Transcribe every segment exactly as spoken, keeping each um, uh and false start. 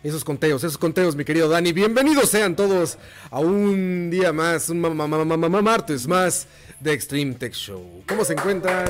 Esos conteos, esos conteos, mi querido Dani. Bienvenidos sean todos a un día más, un ma ma ma ma ma martes más de Extreme Tech Show. ¿Cómo se encuentran?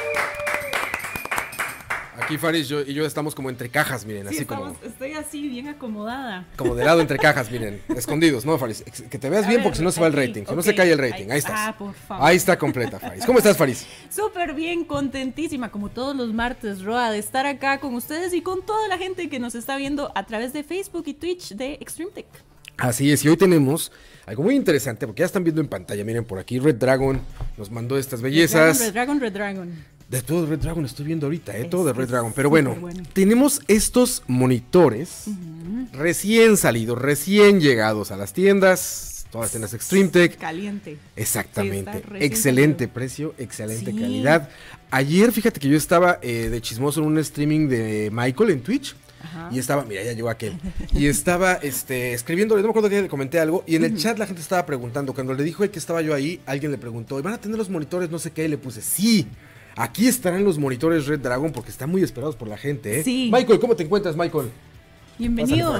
Aquí Faris yo, y yo estamos como entre cajas, miren, sí, así estamos, como... Estoy así, bien acomodada. Como de lado entre cajas, miren, escondidos, ¿no, Faris? Que te veas A bien ver, porque si no se va el aquí, rating, si okay. no se cae el rating, ahí, ahí estás. Ah, por favor. Ahí está completa, Faris. ¿Cómo estás, Faris? Súper bien, contentísima, como todos los martes, Roa, de estar acá con ustedes y con toda la gente que nos está viendo a través de Facebook y Twitch de Extreme Tech. Así es, y hoy tenemos algo muy interesante, porque ya están viendo en pantalla, miren por aquí, Red Dragon nos mandó estas bellezas. Red Dragon, Red Dragon, Red Dragon. De todo Red Dragon estoy viendo ahorita, ¿eh? Es, Todo de Red es Dragon. Pero bueno, bueno, tenemos estos monitores uh-huh. recién salidos, recién llegados a las tiendas, todas las tiendas Extreme Tech. Caliente. Exactamente. Sí, excelente salido. Precio, excelente sí. calidad. Ayer, fíjate que yo estaba eh, de chismoso en un streaming de Michael en Twitch. Ajá. Y estaba, mira, ya llegó aquel. Y estaba este, escribiéndole, no me acuerdo que le comenté algo. Y en el uh-huh. chat la gente estaba preguntando. Cuando le dijo que estaba yo ahí, alguien le preguntó, ¿van a tener los monitores? No sé qué. Y le puse, sí. Aquí estarán los monitores Red Dragon porque están muy esperados por la gente, ¿eh? Sí. Michael, ¿cómo te encuentras, Michael? Bienvenido.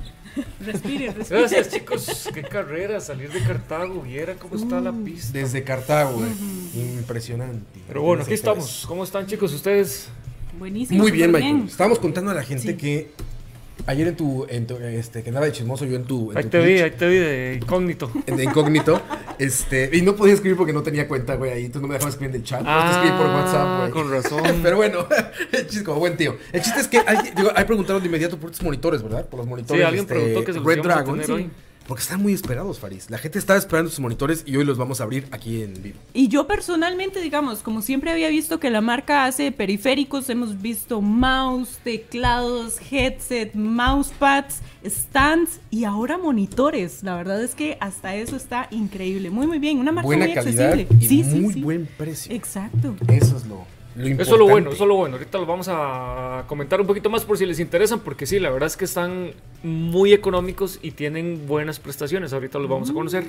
respire, respire. Gracias, chicos. Qué carrera, salir de Cartago. Viera cómo uh, está la pista. Desde Cartago, eh. uh-huh. Impresionante. Pero bueno, aquí estamos. ¿Cómo están, chicos? ¿Ustedes? Buenísimo. Muy bien, Michael. Bien. Estábamos contando a la gente sí. que ayer en tu, en tu, este, que andaba de chismoso yo en tu, en ahí tu te Twitch, vi, ahí te vi de incógnito. De incógnito, este, y no podía escribir porque no tenía cuenta, güey, ahí tú no me dejabas escribir en el chat, ah, te escribí por WhatsApp, güey. Con razón. Pero bueno, el chiste, como buen tío. El chiste es que, hay, digo, hay preguntaron de inmediato por estos monitores, ¿verdad? Por los monitores, sí, alguien este, preguntó que se los Red íbamos Dragon, a tener sí. hoy. Porque están muy esperados, Faris. La gente está esperando sus monitores y hoy los vamos a abrir aquí en vivo. Y yo personalmente, digamos, como siempre había visto que la marca hace periféricos, hemos visto mouse, teclados, headset, mousepads, stands y ahora monitores. La verdad es que hasta eso está increíble. Muy, muy bien. Una marca buena muy calidad accesible. Y sí, muy sí, sí. buen precio. Exacto. Eso es lo... Lo eso es lo bueno, eso es lo bueno. Ahorita los vamos a comentar un poquito más por si les interesan, porque sí, la verdad es que están muy económicos y tienen buenas prestaciones. Ahorita los vamos a conocer.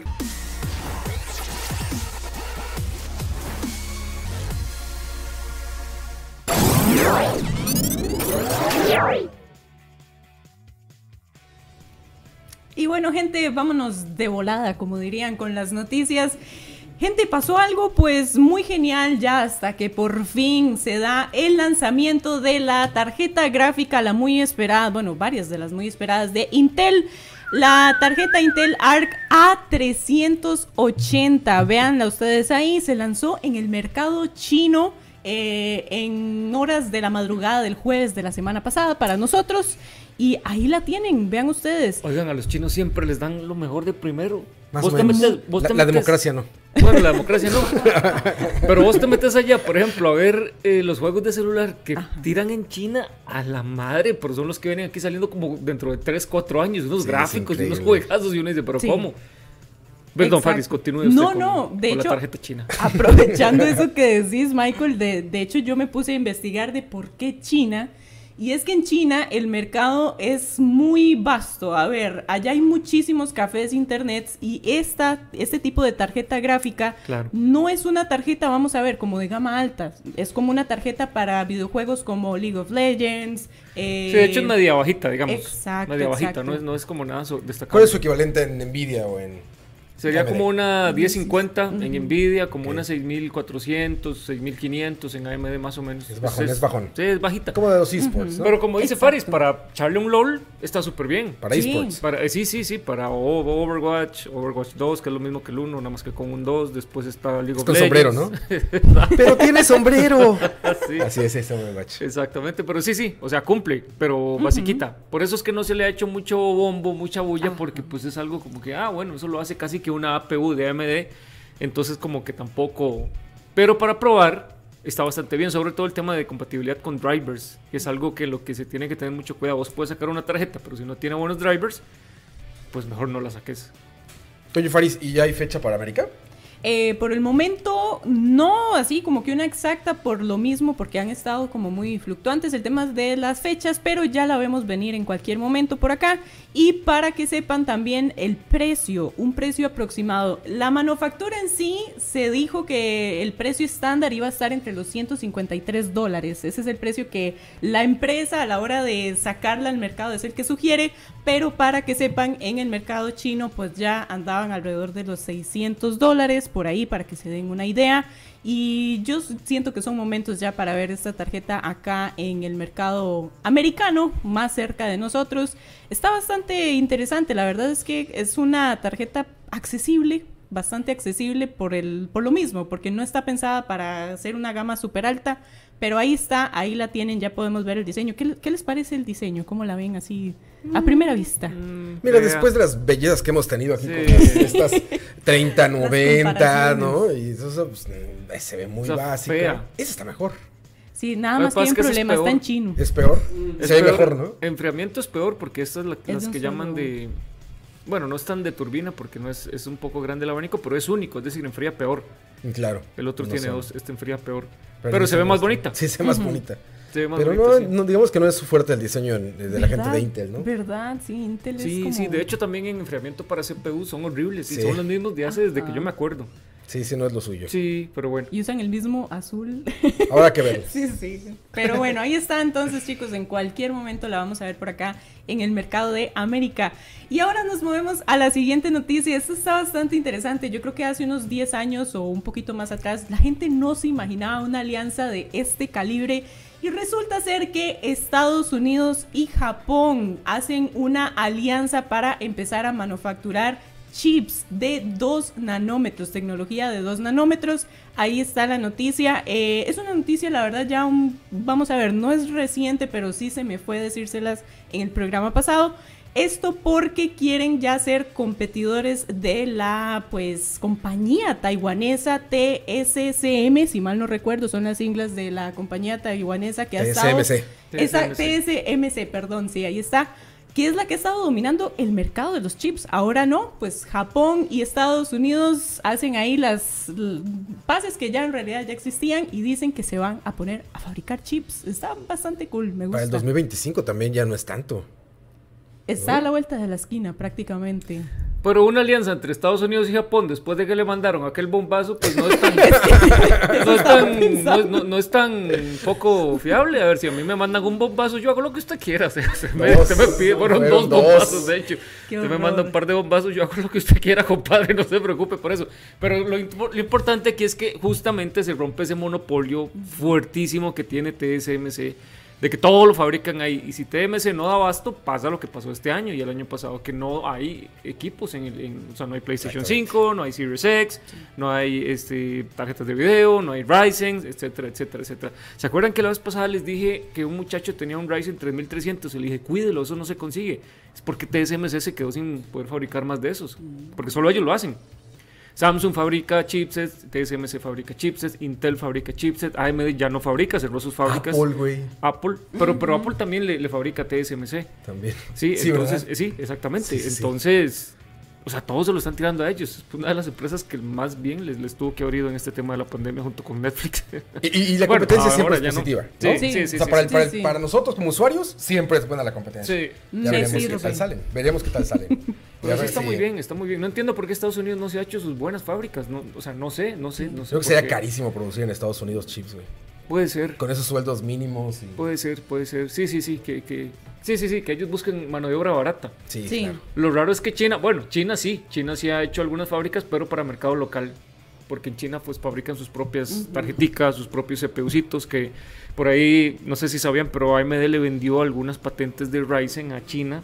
Y bueno, gente, vámonos de volada, como dirían, con las noticias. Gente, pasó algo pues muy genial ya hasta que por fin se da el lanzamiento de la tarjeta gráfica, la muy esperada, bueno, varias de las muy esperadas de Intel. La tarjeta Intel Arc A trescientos ochenta, véanla ustedes ahí, se lanzó en el mercado chino eh, en horas de la madrugada del jueves de la semana pasada para nosotros. Y ahí la tienen, vean ustedes. Oigan, a los chinos siempre les dan lo mejor de primero. Más vos o te menos. metes, vos la, te la metes, democracia no. Bueno, la democracia no. Pero vos te metes allá, por ejemplo, a ver eh, los juegos de celular que Ajá. tiran en China a la madre, pero son los que vienen aquí saliendo como dentro de tres, cuatro años, unos sí, gráficos y unos juegazos y uno dice, pero sí. ¿cómo? Perdón, Faris, continúe usted no, con, no, de con hecho, la tarjeta china. Aprovechando eso que decís, Michael, de, de hecho yo me puse a investigar de por qué China. Y es que en China el mercado es muy vasto. A ver, allá hay muchísimos cafés, internets y esta, este tipo de tarjeta gráfica claro. no es una tarjeta, vamos a ver, como de gama alta. Es como una tarjeta para videojuegos como League of Legends. Eh... Sí, de hecho es media bajita, digamos. Exacto, media exacto. bajita, no es, no es como nada destacable. ¿Cuál es su equivalente en Nvidia o en...? Sería como una diez cincuenta uh-huh. en Nvidia, como okay. una seis mil cuatrocientos, seis mil quinientos en A M D más o menos. Es bajón, es, es bajón. Sí, es bajita. Como de los esports, uh-huh. ¿no? Pero como dice Exacto. Faris, para echarle un LOL está súper bien. Para sí. esports. Para, eh, sí, sí, sí, para Overwatch, Overwatch dos, que es lo mismo que el uno, nada más que con un dos. Después está League of Legends. sombrero, ¿no? Pero tiene sombrero. sí. Así es ese Overwatch. Exactamente, pero sí, sí, o sea, cumple, pero uh-huh. basiquita. Por eso es que no se le ha hecho mucho bombo, mucha bulla, uh-huh. porque pues es algo como que, ah, bueno, eso lo hace casi que una A P U de A M D. Entonces como que tampoco... Pero para probar está bastante bien, sobre todo el tema de compatibilidad con drivers, que es algo que lo que se tiene que tener mucho cuidado. Vos puedes sacar una tarjeta, pero si no tiene buenos drivers, pues mejor no la saques. Oye, Faris, ¿y ya hay fecha para América? Eh, por el momento, no así como que una exacta por lo mismo, porque han estado como muy fluctuantes el tema de las fechas, pero ya la vemos venir en cualquier momento por acá. Y para que sepan también el precio, un precio aproximado. La manufactura en sí se dijo que el precio estándar iba a estar entre los ciento cincuenta y tres dólares. Ese es el precio que la empresa a la hora de sacarla al mercado es el que sugiere, pero para que sepan, en el mercado chino pues ya andaban alrededor de los seiscientos dólares por ahí, para que se den una idea. Y yo siento que son momentos ya para ver esta tarjeta acá en el mercado americano, más cerca de nosotros. Está bastante interesante, la verdad es que es una tarjeta accesible, bastante accesible por, el, por lo mismo, porque no está pensada para hacer una gama súper alta, pero ahí está, ahí la tienen, ya podemos ver el diseño. ¿Qué, qué les parece el diseño? ¿Cómo la ven así a primera vista? Mm, Mira, después de las bellezas que hemos tenido aquí, sí, con las, estas treinta, noventa, ¿no? Y eso pues, se ve muy básico. Esa está mejor. Sí, nada más tiene problema, está en chino. Es peor, es se ve peor, mejor, ¿no? Enfriamiento es peor porque estas es la, es las que solo... llaman de... Bueno, no están de turbina porque no es, es un poco grande el abanico, pero es único, es decir, enfría peor. Claro. El otro no tiene son. dos, este enfría peor. Pero, pero se ve más bonita. Sí, se ve más uh-huh. bonita. Se ve más pero bonita, no, sí. no, digamos que no es su fuerte el diseño de la gente de Intel, ¿no? ¿Verdad? Sí, Intel sí, es como... Sí, de hecho también en enfriamiento para C P U son horribles. Sí. Y son los mismos de hace desde ah. que yo me acuerdo. Sí, sí, no es lo suyo. Sí, pero bueno. Y usan el mismo azul. Habrá que verlo. Sí, sí. Pero bueno, ahí está entonces, chicos. En cualquier momento la vamos a ver por acá en el mercado de América. Y ahora nos movemos a la siguiente noticia. Esto está bastante interesante. Yo creo que hace unos diez años o un poquito más atrás, la gente no se imaginaba una alianza de este calibre. Y resulta ser que Estados Unidos y Japón hacen una alianza para empezar a manufacturar chips de dos nanómetros, tecnología de dos nanómetros. Ahí está la noticia. Eh, es una noticia, la verdad, ya un, vamos a ver, no es reciente, pero sí se me fue decírselas en el programa pasado. Esto porque quieren ya ser competidores de la, pues, compañía taiwanesa T S C M, si mal no recuerdo, son las siglas de la compañía taiwanesa que ha estado... T S M C. Esa, T S M C, perdón, sí, ahí está. Que es la que ha estado dominando el mercado de los chips. Ahora no, pues Japón y Estados Unidos hacen ahí las bases que ya en realidad ya existían y dicen que se van a poner a fabricar chips. Está bastante cool, me gusta. Para el dos mil veinticinco también ya no es tanto. Está ¿no? a la vuelta de la esquina prácticamente. Pero una alianza entre Estados Unidos y Japón después de que le mandaron aquel bombazo, pues no es tan, no es tan, no, no, no es tan poco fiable. A ver, si a mí me mandan un bombazo, yo hago lo que usted quiera. O sea, se me, se me pide, fueron dos, dos bombazos, de hecho. Usted me manda un par de bombazos, yo hago lo que usted quiera, compadre, no se preocupe por eso. Pero lo, lo importante aquí es que justamente se rompe ese monopolio fuertísimo que tiene T S M C. De que todo lo fabrican ahí. Y si T S M C no da abasto, pasa lo que pasó este año y el año pasado, que no hay equipos en el... En, o sea, no hay PlayStation cinco, no hay Series X, sí. no hay este, tarjetas de video, no hay Ryzen, etcétera, etcétera, etcétera. ¿Se acuerdan que la vez pasada les dije que un muchacho tenía un Ryzen tres mil trescientos? Y le dije, cuídelo, eso no se consigue. Es porque T S M C se quedó sin poder fabricar más de esos. Porque solo ellos lo hacen. Samsung fabrica chipsets, T S M C fabrica chipsets, Intel fabrica chipsets, A M D ya no fabrica, cerró sus fábricas. Apple, güey. Apple, pero, uh-huh. pero Apple también le, le fabrica T S M C. También. Sí, sí entonces, eh, sí, exactamente. Sí, sí, entonces, sí. o sea, todos se lo están tirando a ellos. Es una de las empresas que más bien les, les tuvo que abrir en este tema de la pandemia junto con Netflix. Y, y, y la bueno, competencia siempre es positiva, no. ¿no? Sí, sí, sí. O sea, sí, para, sí, el, para, sí. el, para nosotros como usuarios siempre es buena la competencia. Sí. Ya veremos sí, qué sí, tal sí. salen. Veremos qué tal salen. Pero sí está si... muy bien, está muy bien. No entiendo por qué Estados Unidos no se ha hecho sus buenas fábricas. No, o sea, no sé, no sé, no sé. Creo que sería qué. carísimo producir en Estados Unidos chips, güey. Puede ser. Con esos sueldos mínimos. Y... Puede ser, puede ser. Sí, sí, sí, que, que... Sí, sí, sí, que ellos busquen mano de obra barata. Sí, sí. Claro. Lo raro es que China, bueno, China sí, China sí ha hecho algunas fábricas, pero para mercado local. Porque en China pues fabrican sus propias uh-huh. tarjeticas, sus propios C P Ucitos, que por ahí, no sé si sabían, pero A M D le vendió algunas patentes de Ryzen a China.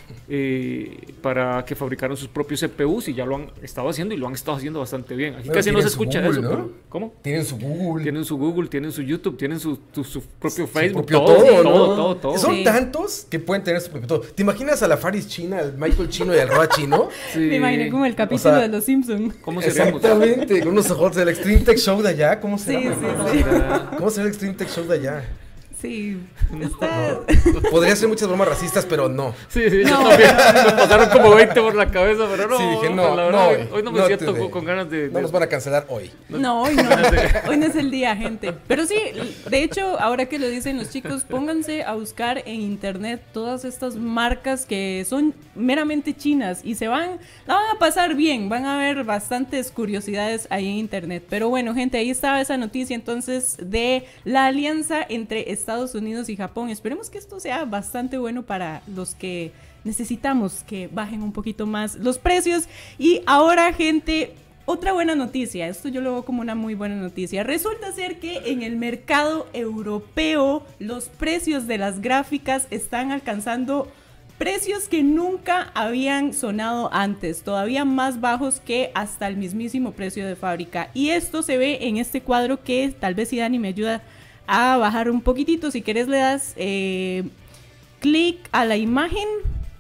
Eh, para que fabricaran sus propios C P Us y ya lo han estado haciendo y lo han estado haciendo bastante bien. Aquí bueno, casi no se escucha Google, eso, ¿no? pero ¿cómo? Tienen su Google. Tienen su Google, tienen su YouTube, tienen su, su, su propio su Facebook, propio todo, todo, todo, ¿no? todo, todo, todo. Son sí. tantos que pueden tener su propio todo. ¿Te imaginas a la Faris china, al Michael chino y al Roa chino? Sí. Me imaginé como el capítulo o sea, de Los Simpsons. ¿Cómo seríamos? Exactamente, con unos ojos del Extreme Tech Show de allá. ¿Cómo será? Sí, sí, ¿Cómo, sí. será? ¿Cómo será el Extreme Tech Show de allá? Sí, está... Podría ser muchas bromas racistas, pero no. Sí, sí, No. yo también. Me pasaron como veinte por la cabeza, pero no. Sí, dije, no, la no, verdad, güey, hoy no me no siento te- con, con ganas de... No de- nos van a cancelar hoy. No, hoy no. Hoy no es el día, gente. Pero sí, de hecho, ahora que lo dicen los chicos, pónganse a buscar en internet todas estas marcas que son meramente chinas y se van, la van a pasar bien, van a ver bastantes curiosidades ahí en internet. Pero bueno, gente, ahí estaba esa noticia entonces de la alianza entre Estados Unidos y Japón. Esperemos que esto sea bastante bueno para los que necesitamos que bajen un poquito más los precios. Y ahora, gente, otra buena noticia, esto yo lo veo como una muy buena noticia. Resulta ser que en el mercado europeo los precios de las gráficas están alcanzando precios que nunca habían sonado antes, todavía más bajos que hasta el mismísimo precio de fábrica. Y esto se ve en este cuadro que tal vez si Dani me ayuda a bajar un poquitito. Si querés le das eh, clic a la imagen.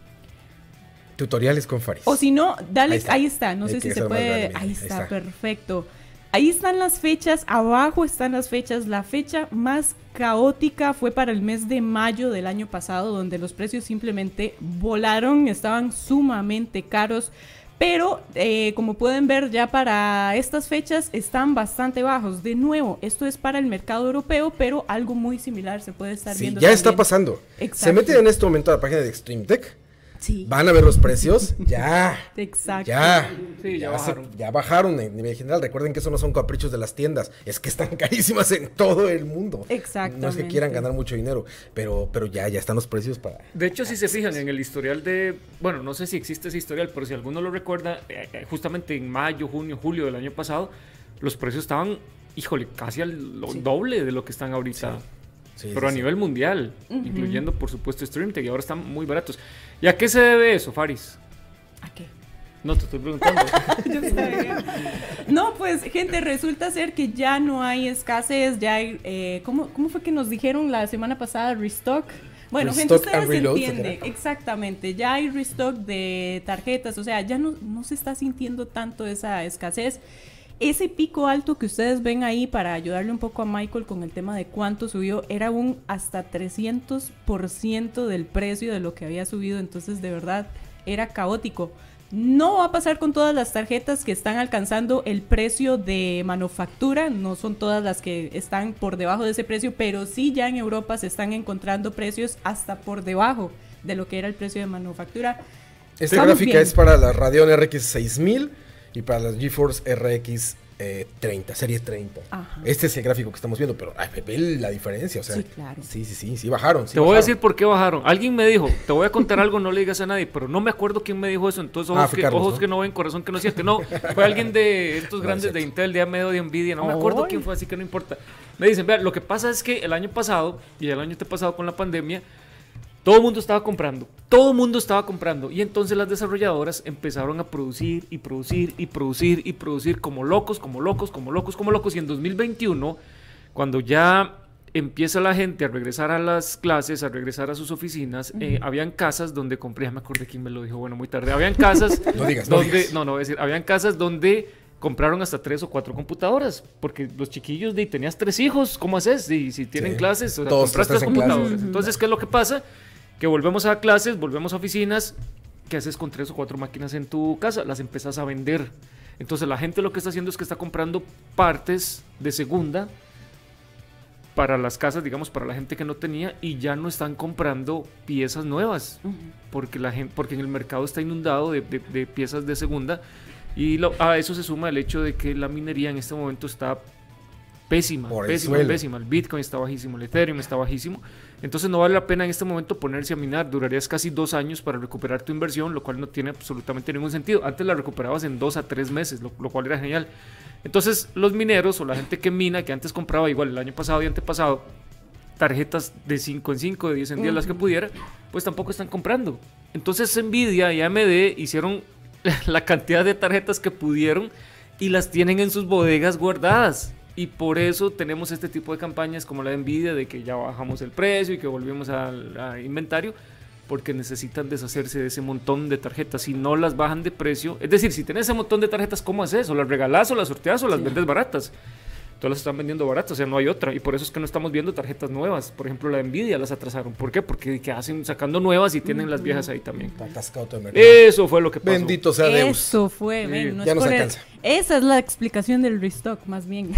Tutoriales con Faris. O si no, dale, Ahí ahí está. está, no Hay sé que si se hacer más puede, grande, mira, ahí ahí está, está. perfecto. Ahí están las fechas, abajo están las fechas. La fecha más caótica fue para el mes de mayo del año pasado, donde los precios simplemente volaron, estaban sumamente caros. Pero eh, como pueden ver ya para estas fechas están bastante bajos. De nuevo, esto es para el mercado europeo, pero algo muy similar se puede estar Sí, viendo ya también. está pasando. Exacto. Se meten en este momento a la página de Extreme Tech. Sí, Van a ver los precios. Ya. exacto. Ya. Sí, ya se- bajaron. ya bajaron en nivel general. Recuerden que eso no son caprichos de las tiendas. Es que están carísimas en todo el mundo. Exactamente. No es que quieran ganar mucho dinero. Pero, pero ya, ya están los precios para. De hecho, si se fijan en el historial de... Bueno, no sé si existe ese historial, pero si alguno lo recuerda, eh, eh, justamente en mayo, junio, julio del año pasado, los precios estaban, híjole, casi al lo Sí. doble de lo que están ahorita. Sí, pero sí, a sí. nivel mundial, Ujú. incluyendo, por supuesto, StreamTech, y ahora están muy baratos. ¿Y a qué se debe eso, Faris? ¿A qué? No te estoy preguntando. Yo sabía. No, pues, gente, resulta ser que ya no hay escasez, ya hay, eh, ¿cómo, ¿cómo fue que nos dijeron la semana pasada? Restock. Bueno, gente, Restock and ustedes reload, entienden, ¿será? exactamente, ya hay restock de tarjetas, o sea, ya no, no se está sintiendo tanto esa escasez. Ese pico alto que ustedes ven ahí, para ayudarle un poco a Michael con el tema de cuánto subió, era un hasta trescientos por ciento del precio de lo que había subido, entonces de verdad era caótico. No va a pasar con todas las tarjetas que están alcanzando el precio de manufactura, no son todas las que están por debajo de ese precio, pero sí ya en Europa se están encontrando precios hasta por debajo de lo que era el precio de manufactura. Esta Estamos gráfica bien. es para la Radeon R X seis mil y para las GeForce R X eh, treinta, serie treinta. Ajá. Este es el gráfico que estamos viendo, pero ay, ve la diferencia, o sea. Sí, claro. Sí, sí, sí, sí bajaron. sí Te voy a bajaron. decir por qué bajaron. Alguien me dijo, te voy a contar algo, no le digas a nadie, pero no me acuerdo quién me dijo eso. Entonces, ojos, Ah, fue que, Carlos, ojos ¿no? que no ven, corazón que no siente. No, fue alguien de estos No, grandes es de cierto. Intel, de A M D o de Nvidia. No me acuerdo Ay. quién fue, así que no importa. Me dicen, vea, lo que pasa es que el año pasado y el año pasado con la pandemia, todo el mundo estaba comprando, todo el mundo estaba comprando y entonces las desarrolladoras empezaron a producir y producir y producir y producir como locos, como locos, como locos, como locos y en dos mil veintiuno, cuando ya empieza la gente a regresar a las clases, a regresar a sus oficinas, uh-huh. eh, habían casas donde compré, ya me acordé quién me lo dijo, bueno, muy tarde, habían casas No digas, no donde, digas. no, no, voy a decir, habían casas donde compraron hasta tres o cuatro computadoras, porque los chiquillos, de, tenías tres hijos, ¿cómo haces? Y si tienen Sí. clases, o sea, Dos, compraste tres tres en clases. computadoras. Entonces, ¿qué es lo que pasa? Que volvemos a clases, volvemos a oficinas, ¿qué haces con tres o cuatro máquinas en tu casa? Las empezás a vender. Entonces la gente lo que está haciendo es que está comprando partes de segunda para las casas, digamos, para la gente que no tenía, y ya no están comprando piezas nuevas, uh-huh. porque, la gente, porque en el mercado está inundado de, de, de piezas de segunda, y lo, a eso se suma el hecho de que la minería en este momento está pésima, Por el pésima, suelo. pésima. El Bitcoin está bajísimo, el Ethereum está bajísimo. Entonces no vale la pena en este momento ponerse a minar. Durarías casi dos años para recuperar tu inversión, lo cual no tiene absolutamente ningún sentido. Antes la recuperabas en dos a tres meses, lo, lo cual era genial. Entonces los mineros o la gente que mina, que antes compraba igual el año pasado y antepasado, tarjetas de cinco en cinco, de diez en diez, uh-huh. las que pudiera, pues tampoco están comprando. Entonces Nvidia y A M D hicieron la cantidad de tarjetas que pudieron y las tienen en sus bodegas guardadas. Y por eso tenemos este tipo de campañas como la de Nvidia, de que ya bajamos el precio y que volvemos al a inventario, porque necesitan deshacerse de ese montón de tarjetas. Si no las bajan de precio, es decir, si tenés ese montón de tarjetas, ¿cómo haces? O las regalás, o las sorteas, o las sí. vendes baratas. Todas las están vendiendo baratas, o sea, no hay otra. Y por eso es que no estamos viendo tarjetas nuevas. Por ejemplo, la Nvidia las atrasaron. ¿Por qué? Porque que hacen sacando nuevas y tienen uh-huh. las viejas ahí también. Está atascado todo el mercado. Eso fue lo que pasó. Bendito sea Deus. Eso fue, sí. ven, no ya es nos por alcanza. El... Esa es la explicación del restock, más bien.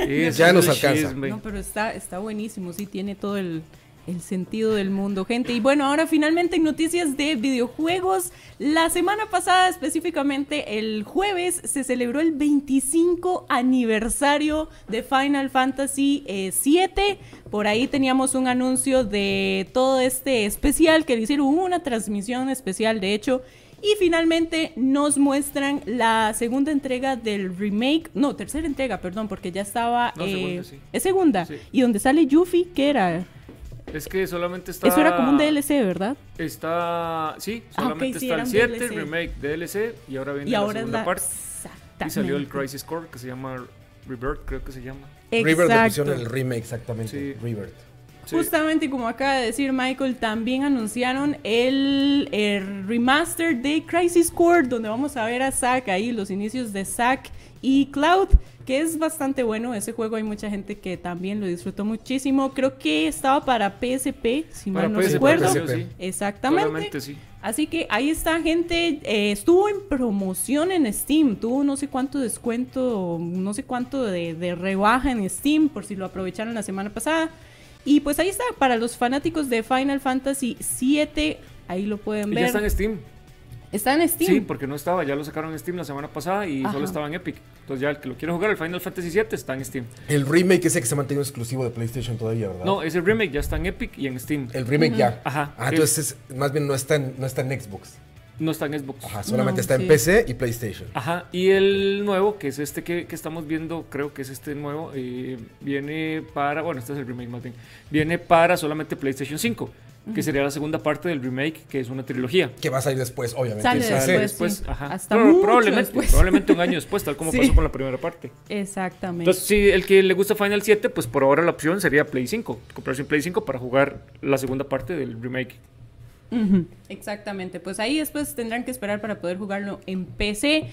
Ya nos alcanza. Chisme. No, pero está, está buenísimo, sí, tiene todo el... el sentido del mundo, gente. Y bueno, ahora finalmente en noticias de videojuegos. La semana pasada, específicamente el jueves, se celebró el veinticinco aniversario de Final Fantasy eh, siete. Por ahí teníamos un anuncio de todo este especial que le hicieron, una transmisión especial, de hecho. Y finalmente nos muestran la segunda entrega del remake, no, tercera entrega, perdón, porque ya estaba... No, eh, segunda, sí. Es segunda. Sí. Y donde sale Yuffie, ¿qué era? Es que solamente está... Eso era como un D L C, ¿verdad? Está... Sí, solamente ah, okay, sí, está el siete, D L C. Remake, D L C, y ahora viene y la ahora segunda la... parte. Y salió el Crisis Core, que se llama Rebirth, creo que se llama. Rebirth le pusieron el remake, exactamente. Sí. Rebirth. Sí. Justamente como acaba de decir Michael, también anunciaron el, el remaster de Crisis Core, donde vamos a ver a Zack ahí, los inicios de Zack y Cloud, que es bastante bueno ese juego. Hay mucha gente que también lo disfrutó muchísimo. Creo que estaba para P S P, si mal no recuerdo. Sí. Exactamente. Sí. Así que ahí está, gente. Eh, estuvo en promoción en Steam. Tuvo no sé cuánto descuento, no sé cuánto de, de rebaja en Steam, por si lo aprovecharon la semana pasada. Y pues ahí está, para los fanáticos de Final Fantasy siete, ahí lo pueden ver. Y ya está en Steam. ¿Está en Steam? Sí, porque no estaba, ya lo sacaron en Steam la semana pasada y Ajá. solo estaba en Epic. Entonces ya el que lo quiere jugar, el Final Fantasy siete, está en Steam. El remake ese que se ha mantenido exclusivo de PlayStation todavía, ¿verdad? No, ese remake ya está en Epic y en Steam. El remake uh-huh. ya. Ajá. Ah, entonces es, más bien no está, en, no está en Xbox. No está en Xbox. Ajá, solamente no, está sí. en P C y PlayStation. Ajá, y el nuevo, que es este que, que estamos viendo, creo que es este nuevo, eh, viene para, bueno, este es el remake más bien, viene para solamente PlayStation cinco, uh-huh. que sería la segunda parte del remake, que es una trilogía. Que va a salir después, obviamente. Sale Sale después, después, sí. ajá. Hasta Pero, mucho probablemente, después. probablemente un año después, tal como sí. pasó con la primera parte. Exactamente. Entonces, si el que le gusta Final siete, pues por ahora la opción sería Play cinco, comprarse un Play cinco para jugar la segunda parte del remake. Uh-huh. Exactamente, pues ahí después tendrán que esperar para poder jugarlo en P C.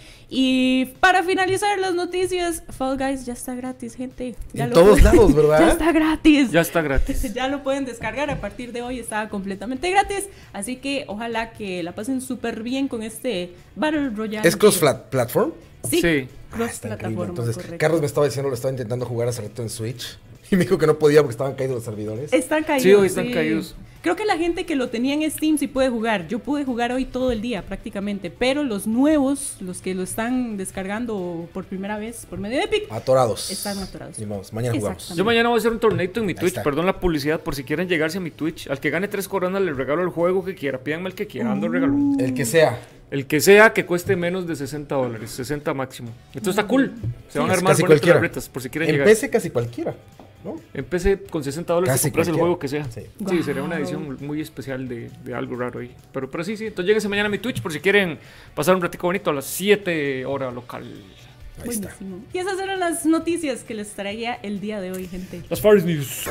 Y para finalizar las noticias, Fall Guys ya está gratis, gente. Ya en todos pueden... lados, ¿verdad? Ya está gratis. Ya está gratis. Ya lo pueden descargar a partir de hoy, está completamente gratis. Así que ojalá que la pasen súper bien con este Battle Royale. ¿Es cross-platform? Sí, sí. cross-plataforma. Ah, entonces, correcto. Carlos me estaba diciendo, lo estaba intentando jugar hace rato en Switch. Y me dijo que no podía porque estaban caídos los servidores. Están caídos. Sí, hoy están sí. caídos. Creo que la gente que lo tenía en Steam sí puede jugar. Yo pude jugar hoy todo el día prácticamente. Pero los nuevos, los que lo están descargando por primera vez por medio de Epic, atorados. Están atorados. Y vamos, mañana jugamos. Yo mañana voy a hacer un torneito en mi Twitch. Perdón la publicidad, por si quieren llegarse a mi Twitch. Al que gane tres coronas les regalo el juego que quiera. Pídanme el que quiera, ando el regalo. El que sea. El que sea que cueste menos de sesenta dólares, sesenta máximo. Esto está cool. Se Sí, van a armar casi buenas cualquiera. carretas por si quieren En llegar. P C casi cualquiera, ¿no? Empecé con sesenta dólares y compras el juego que sea. Sí, Wow. sí, sería una edición muy especial de, de algo raro ahí. Pero, pero sí, sí. Entonces lléguense mañana a mi Twitch por si quieren pasar un ratico bonito a las siete hora local. Ahí está. Buenísimo. Y esas eran las noticias que les traía el día de hoy, gente. Las Far East News.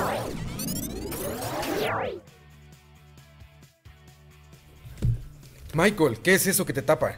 Michael, ¿qué es eso que te tapa?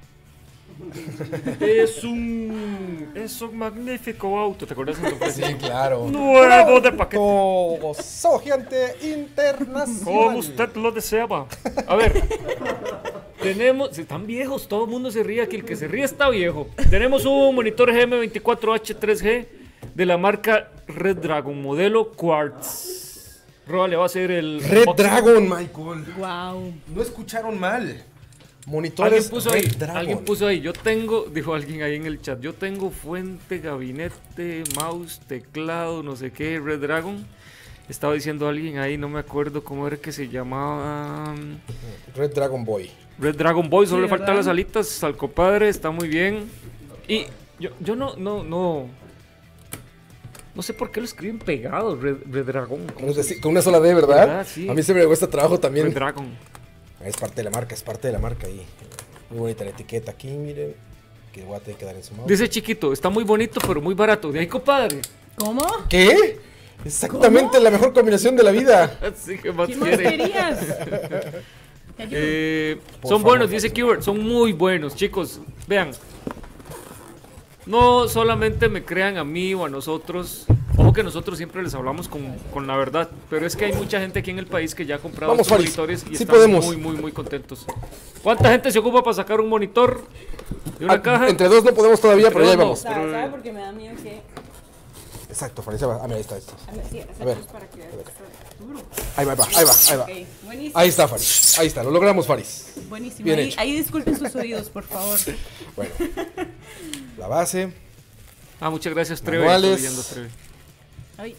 Es un es un magnífico auto, ¿te acuerdas? Sí, claro. Nuevo de paquete. Soy gigante internacional. Como usted lo deseaba. A ver. Tenemos, están viejos, todo el mundo se ríe aquí, el que se ríe está viejo. Tenemos un monitor G M veinticuatro H tres G de la marca Red Dragon, modelo Quartz. Roa le va a hacer el Red boxing. Dragon, Michael. Wow. No escucharon mal. Monitores Alguien puso Red ahí, Dragon. alguien puso ahí, yo tengo, dijo alguien ahí en el chat, yo tengo fuente, gabinete, mouse, teclado, no sé qué, Red Dragon. Estaba diciendo alguien ahí, no me acuerdo cómo era que se llamaba. Red Dragon Boy. Red Dragon Boy, solo Sí, le faltan ¿verdad? las alitas al compadre, está muy bien. Y yo, yo no, no, no. No sé por qué lo escriben pegado, Red, Red Dragon. Con, con una sola D, ¿verdad? ¿Verdad? Sí. A mí siempre me cuesta trabajo también. Red Dragon. Es parte de la marca, es parte de la marca ahí. Muy bonita la etiqueta aquí, miren. Que voy a tener que dar en su mouse. Dice chiquito, está muy bonito, pero muy barato. De ahí, compadre. ¿Cómo? ¿Qué? Exactamente la mejor combinación de la vida. Así que más ¿Qué más quiere. querías? Te ayudo. Eh, Por son favor, buenos, dice Keyword, son muy buenos, chicos. Vean. no solamente me crean a mí o a nosotros. Ojo que nosotros siempre les hablamos con, con la verdad, pero es que hay mucha gente aquí en el país que ya ha comprado Vamos, estos Faris. monitores y Sí están podemos. muy, muy, muy contentos. ¿Cuánta gente se ocupa para sacar un monitor de una Ah, caja? entre dos no podemos todavía, pero ya ahí dos no. vamos. ¿Sabe, sabe? Porque me da miedo que... Exacto, Faris. Ah, mira, ahí está esto. A ver, sí, A ver. para que veas que está duro. Ahí va, ahí va, ahí va, ahí va. Ok, buenísimo. Ahí está, Faris. Ahí está, lo logramos, Faris. Buenísimo. Bien Ahí, hecho. ahí disculpen sus oídos, por favor. Bueno, la base. Ah, muchas gracias, Treve. Manuales. Estoy leyendo, Treve. Ay,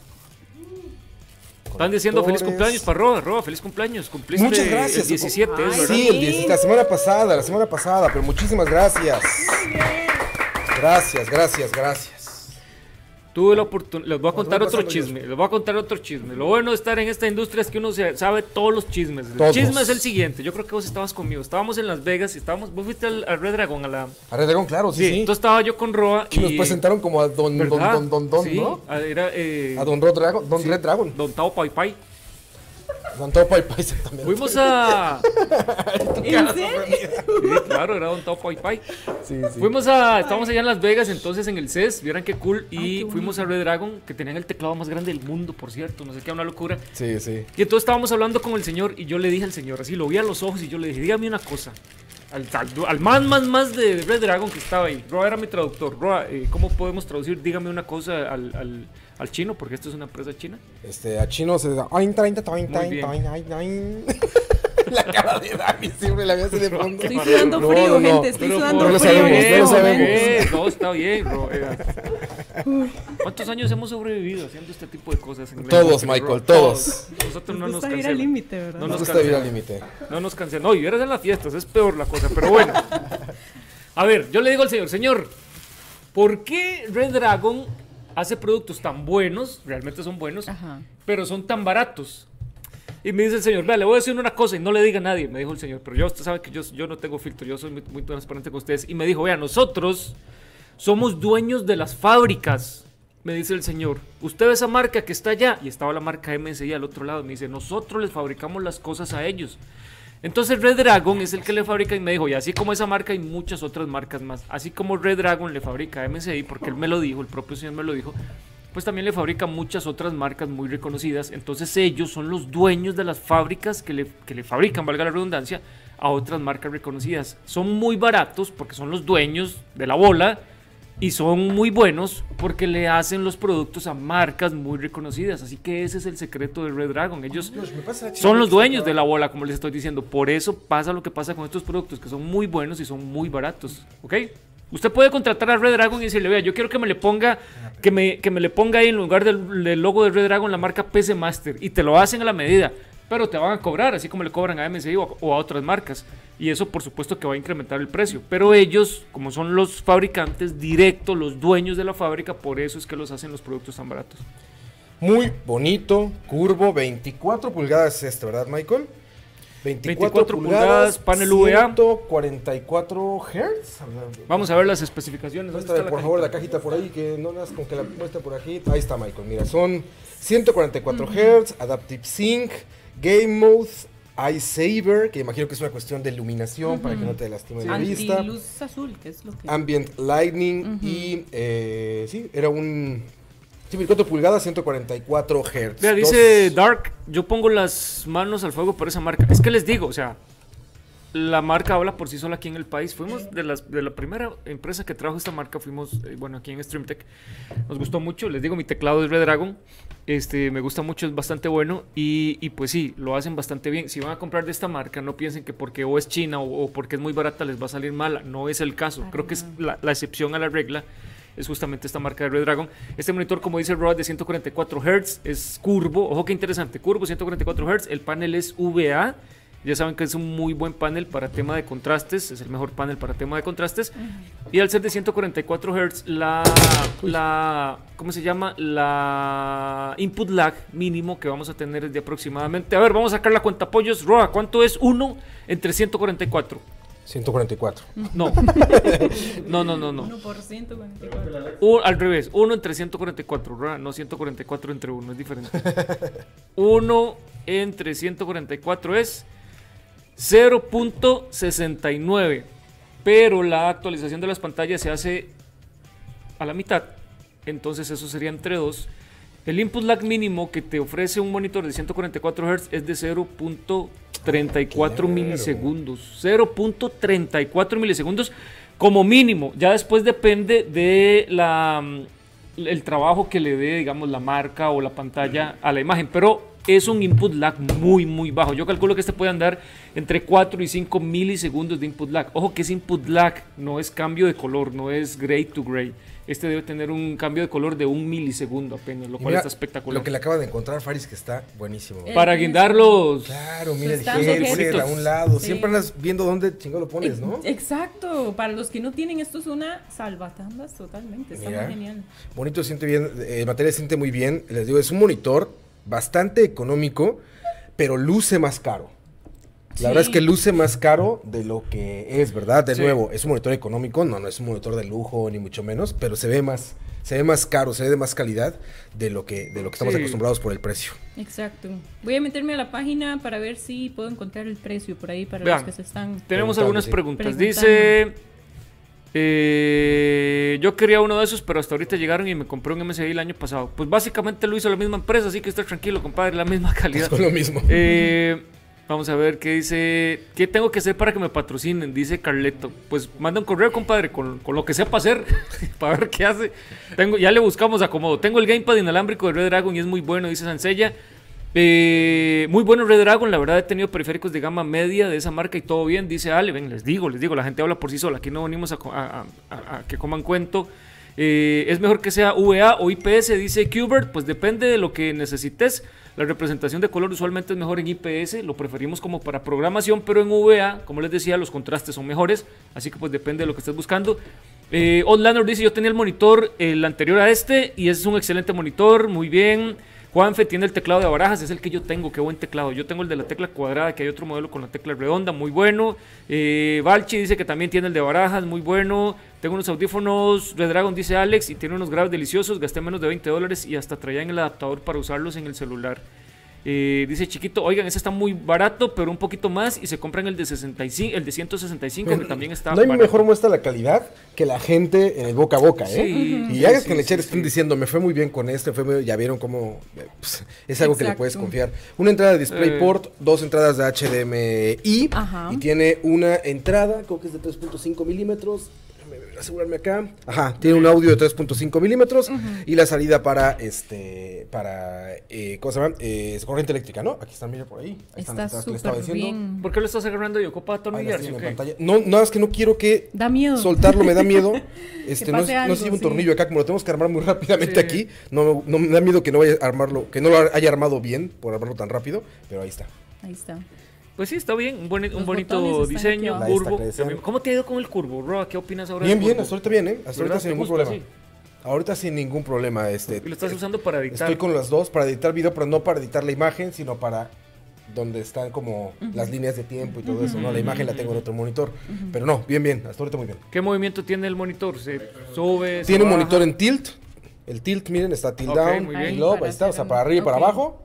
Están diciendo feliz conectores. cumpleaños para Roa. Roa, feliz cumpleaños. Cumpliste Muchas gracias. el diecisiete, Ay, ¿es verdad? Sí, el diez, la semana pasada, la semana pasada, pero muchísimas gracias. Gracias, gracias, gracias. Tuve la oportunidad, les voy a contar voy otro pasando yo. chisme, les voy a contar otro chisme. Lo bueno de estar en esta industria es que uno se sabe todos los chismes. El Todos. chisme es el siguiente, yo creo que vos estabas conmigo, estábamos en Las Vegas y estábamos, vos fuiste al, al Red Dragon, a la... A Red Dragon, claro, sí, Sí, sí. entonces estaba yo con Roa Y nos y... presentaron como a Don Don ¿verdad? Don Don Don, Sí, ¿no? a- Era, eh, A Don Red Dragon, Don sí, Red Dragon. Don Tao Pai Pai. Don Tao Pai Pai también. Fuimos a... ¿en serio? Sí, claro, era Don Tao Pai Pai. Sí, sí. Fuimos a, estábamos allá en Las Vegas, entonces en el C E S, vieran qué cool, y Ay, qué fuimos a Red Dragon, que tenían el teclado más grande del mundo, por cierto, no sé qué, una locura. Sí, sí. Y entonces estábamos hablando con el señor, y yo le dije al señor, así lo vi a los ojos, y yo le dije, dígame una cosa, al, al, al más, más, más de Red Dragon que estaba ahí, Roa era mi traductor, Roa, eh, ¿cómo podemos traducir, dígame una cosa al, al, al chino, porque esto es una empresa china? Este, a chino se da. Ay, treinta, treinta, Muy bien. treinta, treinta. La cara de Dani siempre la veo así de fondo. Estoy sudando No, frío, no, no. gente. Estoy Pero sudando no lo frío. sabemos, no lo muy sabemos. bien, no, está bien, Ro, eh. ¿Cuántos años hemos sobrevivido haciendo este tipo de cosas? en Todos, Ro? Michael, todos. Nosotros no Nos nos gusta ir al cancelan. límite, ¿verdad? No Nos nos gusta ir al cancelan. límite. No nos cancelan. No, y eres en las fiestas, es peor la cosa, pero bueno. A ver, yo le digo al señor, señor, ¿por qué Red Dragon hace productos tan buenos, realmente son buenos, Ajá. pero son tan baratos? Y me dice el señor, vea, le voy a decir una cosa y no le diga a nadie, me dijo el señor, pero yo, usted sabe que yo, yo no tengo filtro, yo soy muy, muy transparente con ustedes. Y me dijo, vea, nosotros somos dueños de las fábricas, me dice el señor. Usted ve esa marca que está allá, y estaba la marca M S I al otro lado, me dice, nosotros les fabricamos las cosas a ellos. Entonces Red Dragon es el que le fabrica y me dijo, y así como esa marca hay muchas otras marcas más. Así como Red Dragon le fabrica a M S I, porque él me lo dijo, el propio señor me lo dijo, pues también le fabrica muchas otras marcas muy reconocidas. Entonces ellos son los dueños de las fábricas que le, que le fabrican, valga la redundancia, a otras marcas reconocidas. Son muy baratos porque son los dueños de la bola y son muy buenos porque le hacen los productos a marcas muy reconocidas. Así que ese es el secreto de Red Dragon. Ellos son los dueños de la bola, como les estoy diciendo. Por eso pasa lo que pasa con estos productos, que son muy buenos y son muy baratos. ¿Ok? Usted puede contratar a Red Dragon y decirle, vea, yo quiero que me le ponga, que me, que me le ponga ahí en lugar del, del logo de Red Dragon la marca P C Master. Y te lo hacen a la medida. Pero te van a cobrar, así como le cobran a M S I o, o a otras marcas. Y eso por supuesto que va a incrementar el precio. Pero ellos, como son los fabricantes directos, los dueños de la fábrica, por eso es que los hacen los productos tan baratos. Muy bonito, curvo, veinticuatro pulgadas es este, ¿verdad, Michael? veinticuatro pulgadas, panel V A. ciento cuarenta y cuatro hertz. Vamos a ver las especificaciones. ¿Dónde Muéstrame, está la por cajita? favor, la cajita por ahí, que no las con que la muestre por aquí. Ahí está, Michael. Mira, son ciento cuarenta y cuatro hertz, Adaptive Sync, Game Mode, Eye Saver, que imagino que es una cuestión de iluminación para que no te lastime la vista. Antiluz azul, que es lo que... Ambient Lighting y, eh, sí, era un sí, veinticuatro pulgadas, ciento cuarenta y cuatro hertz. Vea, dice Dark, yo pongo las manos al fuego por esa marca. Es que les digo, o sea, la marca habla por sí sola aquí en el país. Fuimos de, las, de la primera empresa que trajo esta marca, fuimos, eh, bueno, aquí en StreamTech. Nos gustó mucho, les digo, mi teclado es Red Dragon. Este, me gusta mucho, es bastante bueno. Y, y pues sí, lo hacen bastante bien. Si van a comprar de esta marca, no piensen que porque o es china o, o porque es muy barata les va a salir mala. No es el caso. Creo que es la, la excepción a la regla. Es justamente esta marca de Red Dragon. Este monitor, como dice Rod, de ciento cuarenta y cuatro hertz, es curvo. Ojo que interesante, curvo, ciento cuarenta y cuatro hertz. El panel es V A. Ya saben que es un muy buen panel para tema de contrastes. Es el mejor panel para tema de contrastes. Uh-huh. Y al ser de ciento cuarenta y cuatro hertz, la, la, ¿cómo se llama? La input lag mínimo que vamos a tener es de aproximadamente... A ver, vamos a sacar la cuenta pollos. Roa, ¿cuánto es uno entre ciento cuarenta y cuatro? ciento cuarenta y cuatro. No. No, no, no, no. uno por ciento cuarenta y cuatro. Un, al revés, uno entre ciento cuarenta y cuatro, ¿verdad? No ciento cuarenta y cuatro entre uno, es diferente. uno entre ciento cuarenta y cuatro es cero punto sesenta y nueve, pero la actualización de las pantallas se hace a la mitad, entonces eso sería entre dos. El input lag mínimo que te ofrece un monitor de ciento cuarenta y cuatro hertz es de cero punto treinta y cuatro Claro. milisegundos. cero punto treinta y cuatro milisegundos como mínimo. Ya después depende de la, el trabajo que le dé, digamos, la marca o la pantalla a la imagen. Pero es un input lag muy, muy bajo. Yo calculo que este puede andar entre cuatro y cinco milisegundos de input lag. Ojo que es input lag, no es cambio de color, no es gray to gray. Este debe tener un cambio de color de un milisegundo apenas, lo Y cual mira, está espectacular. Lo que le acaba de encontrar Faris que está buenísimo. Eh, Para guindarlos. Claro, mira el Están headset bonitos. a un lado. Sí. Siempre andas viendo dónde chingado lo pones, ¿no? Exacto, para los que no tienen, esto es una salvatandas totalmente, está Mira. muy genial. Bonito, se siente bien, eh, el material se siente muy bien. Les digo, es un monitor bastante económico, pero luce más caro. La Sí. verdad es que luce más caro de lo que es, ¿verdad? De Sí. nuevo, es un monitor económico, no, no es un monitor de lujo ni mucho menos, pero se ve más, se ve más caro, se ve de más calidad de lo que, de lo que estamos Sí. acostumbrados por el precio. Exacto. Voy a meterme a la página para ver si puedo encontrar el precio por ahí para Vean, los que se están... Tenemos Preguntando, algunas sí. preguntas. Preguntando. Dice, eh, yo quería uno de esos, pero hasta ahorita llegaron y me compré un M S I el año pasado. Pues básicamente lo hizo la misma empresa, así que está tranquilo, compadre, la misma calidad. Es lo mismo. Eh, vamos a ver qué dice. ¿Qué tengo que hacer para que me patrocinen? Dice Carleto. Pues manda un correo, compadre, con, con lo que sepa hacer, para ver qué hace. Tengo, ya le buscamos acomodo. Tengo el gamepad inalámbrico de Red Dragon y es muy bueno, dice Sansella. Eh, muy bueno Red Dragon, la verdad he tenido periféricos de gama media de esa marca y todo bien, dice Ale. Ven, les digo, les digo, la gente habla por sí sola. Aquí no venimos a, a- a- a que coman cuento. Eh, es mejor que sea V A o I P S, dice Qbert. Pues depende de lo que necesites. La representación de color usualmente es mejor en I P S, lo preferimos como para programación, pero en V A, como les decía, los contrastes son mejores, así que pues depende de lo que estés buscando. Eh, Outlander dice, yo tenía el monitor, el anterior a este, y es un excelente monitor, muy bien. Juanfe tiene el teclado de barajas, es el que yo tengo, qué buen teclado. Yo tengo el de la tecla cuadrada, que hay otro modelo con la tecla redonda, muy bueno. Eh, Balchi dice que también tiene el de barajas, muy bueno. Tengo unos audífonos Red Dragon, dice Alex, y tiene unos graves deliciosos. Gasté menos de veinte dólares y hasta traían el adaptador para usarlos en el celular. Eh, dice Chiquito, oigan, ese está muy barato, pero un poquito más y se compran el de sesenta y cinco, el de ciento sesenta y cinco, que también está No hay barato. mejor muestra de la calidad que la gente en el boca a boca, ¿eh? Sí, y sí, ya sí, que en el chat sí, están sí. diciendo, me fue muy bien con este, fue muy- ya vieron cómo eh, pues, es algo que le Exacto. puedes confiar. Una entrada de DisplayPort, Eh. dos entradas de H D M I Ajá. y tiene una entrada, creo que es de tres punto cinco milímetros. Déjame asegurarme acá. Ajá, tiene un audio de tres punto cinco milímetros y la salida para este, para, eh, ¿cómo se llama? Eh, corriente eléctrica, ¿no? Aquí están, mira por ahí. Ahí están las Está entradas que le estaba súper diciendo. bien. ¿Por qué lo estás agarrando yo, copa de Ahí las atornillar? ¿sí tienen o en qué? pantalla. No, nada más que no quiero que Da miedo. soltarlo, me da miedo. Este, Que no, pase no algo, se lleva un sí. tornillo acá, como lo tenemos que armar muy rápidamente Sí. aquí. No, no me da miedo que no vaya a armarlo, que no lo haya armado bien por armarlo tan rápido, pero ahí está. Ahí está. Pues sí, está bien, un, boni- un Los bonito botones están aquí diseño, abajo. Ahí está, curvo. creciendo. ¿Cómo te ha ido con el curvo, Roa? ¿Qué opinas ahora Bien, del bien, curvo? hasta ahorita bien, ¿eh? Hasta ¿Verdad? ahorita sin ¿Te ningún gusta problema. así? Ahorita sin ningún problema, este. Y lo estás usando para editar. Estoy con las dos para editar video, pero no para editar la imagen, sino para donde están como las líneas de tiempo y todo eso, ¿no? La imagen la tengo en otro monitor. Pero no, bien, bien, hasta ahorita muy bien. ¿Qué movimiento tiene el monitor? ¿Se sube? se Tiene un baja? monitor en tilt. El tilt, miren, está tilt Ok, down, muy bien. tilt up, Para ahí está, o sea, hacer para un- arriba y para ok. abajo.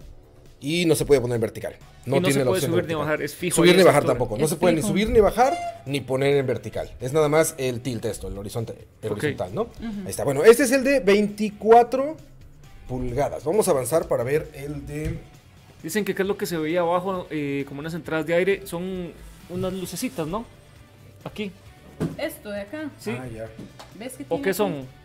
Y no se puede poner en vertical. No, Y no tiene se la puede opción de subir ni vertical. bajar, es fijo Subir ahí ni esa bajar altura. tampoco. No Es se puede ni fijo. subir ni bajar ni poner en vertical. Es nada más el tilt esto, el horizonte, el Ok. horizontal, ¿no? Ahí está. Bueno, este es el de veinticuatro pulgadas. Vamos a avanzar para ver el de... Dicen que qué es lo que se veía abajo, eh, como unas entradas de aire, son unas lucecitas, ¿no? Aquí, Esto de acá. ¿sí? Ah, ya. ¿Ves que ¿O tiene qué aquí? son?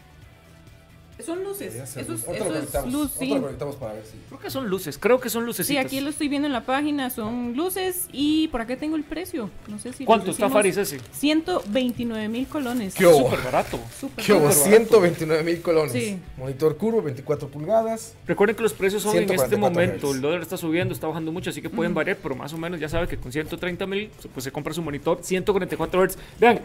Son luces. Podría ser Eso luz. es, Ahorita lo eso es conectamos, luz, ahorita sí. lo conectamos para ver si... Creo que son luces, creo que son Sí, lucecitas. aquí lo estoy viendo en la página, son luces y por acá tengo el precio. No sé si ¿Cuánto les está decimos. Faris ese? ciento veintinueve mil colones. ¿Qué hubo? Súper barato. Súper ¿Qué hubo? barato. ciento veintinueve mil colones. Sí. Monitor curvo, veinticuatro pulgadas. Recuerden que los precios son en este ciento cuarenta y cuatro momento. hertz. El dólar está subiendo, está bajando mucho, así que pueden variar, pero más o menos ya sabe que con ciento treinta mil pues se compra su monitor ciento cuarenta y cuatro hertz. Vean,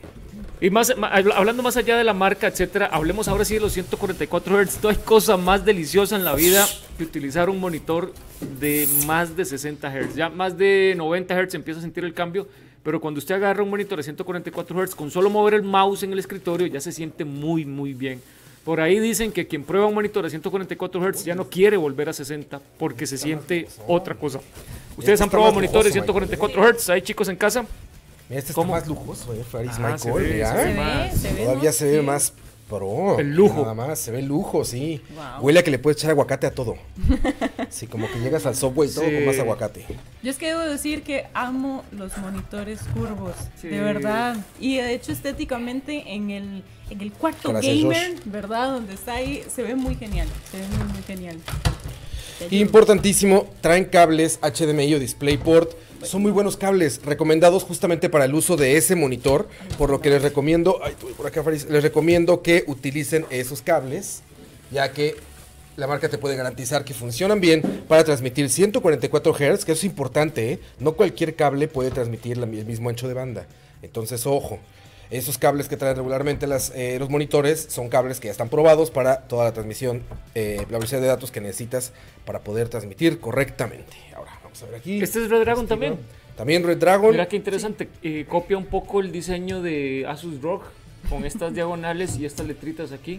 y más, ma- hablando más allá de la marca, etcétera, hablemos ahora sí de los ciento cuarenta y cuatro hertz. No hay cosa más deliciosa en la vida que utilizar un monitor de más de sesenta hertz. Ya más de noventa hertz empieza a sentir el cambio, pero cuando usted agarra un monitor de ciento cuarenta y cuatro hertz, con solo mover el mouse en el escritorio ya se siente muy, muy bien. Por ahí dicen que quien prueba un monitor de ciento cuarenta y cuatro hertz ya no quiere volver a sesenta porque se siente otra cosa. ¿Ustedes Este han está probado más monitores de lujoso, ciento cuarenta y cuatro hertz? ¿Hay chicos en casa? Mira, este ¿Cómo? está más lujoso, eh, Faris Ah, se Michael, ve, mira. se Se ve. ve, se ve. Todavía ¿no? se ve Sí. más Pro. El lujo. Nada más, se ve el lujo, sí. Wow. Huele a que le puedes echar aguacate a todo. Sí, como que llegas al Subway y todo Sí. con más aguacate. Yo es que debo decir que amo los monitores curvos, Sí. de verdad. Y de hecho estéticamente en el, en el cuarto Gracias, gamer, ¿verdad? Donde está ahí, se ve muy genial. Se ve muy, muy genial. Importantísimo, traen cables H D M I o DisplayPort. Son muy buenos cables, recomendados justamente para el uso de ese monitor, por lo que les recomiendo, ay, tuve por acá, Faris, les recomiendo que utilicen esos cables, ya que la marca te puede garantizar que funcionan bien para transmitir ciento cuarenta y cuatro hertz, que eso es importante, ¿eh? No cualquier cable puede transmitir la- el mismo ancho de banda, entonces ojo. Esos cables que traen regularmente las, eh, los monitores son cables que ya están probados para toda la transmisión, eh, la velocidad de datos que necesitas para poder transmitir correctamente. Ahora, vamos a ver aquí. Este es Red Dragon también. También Red Dragon. Mira qué interesante. Eh, copia un poco el diseño de Asus R O G con estas diagonales y estas letritas aquí.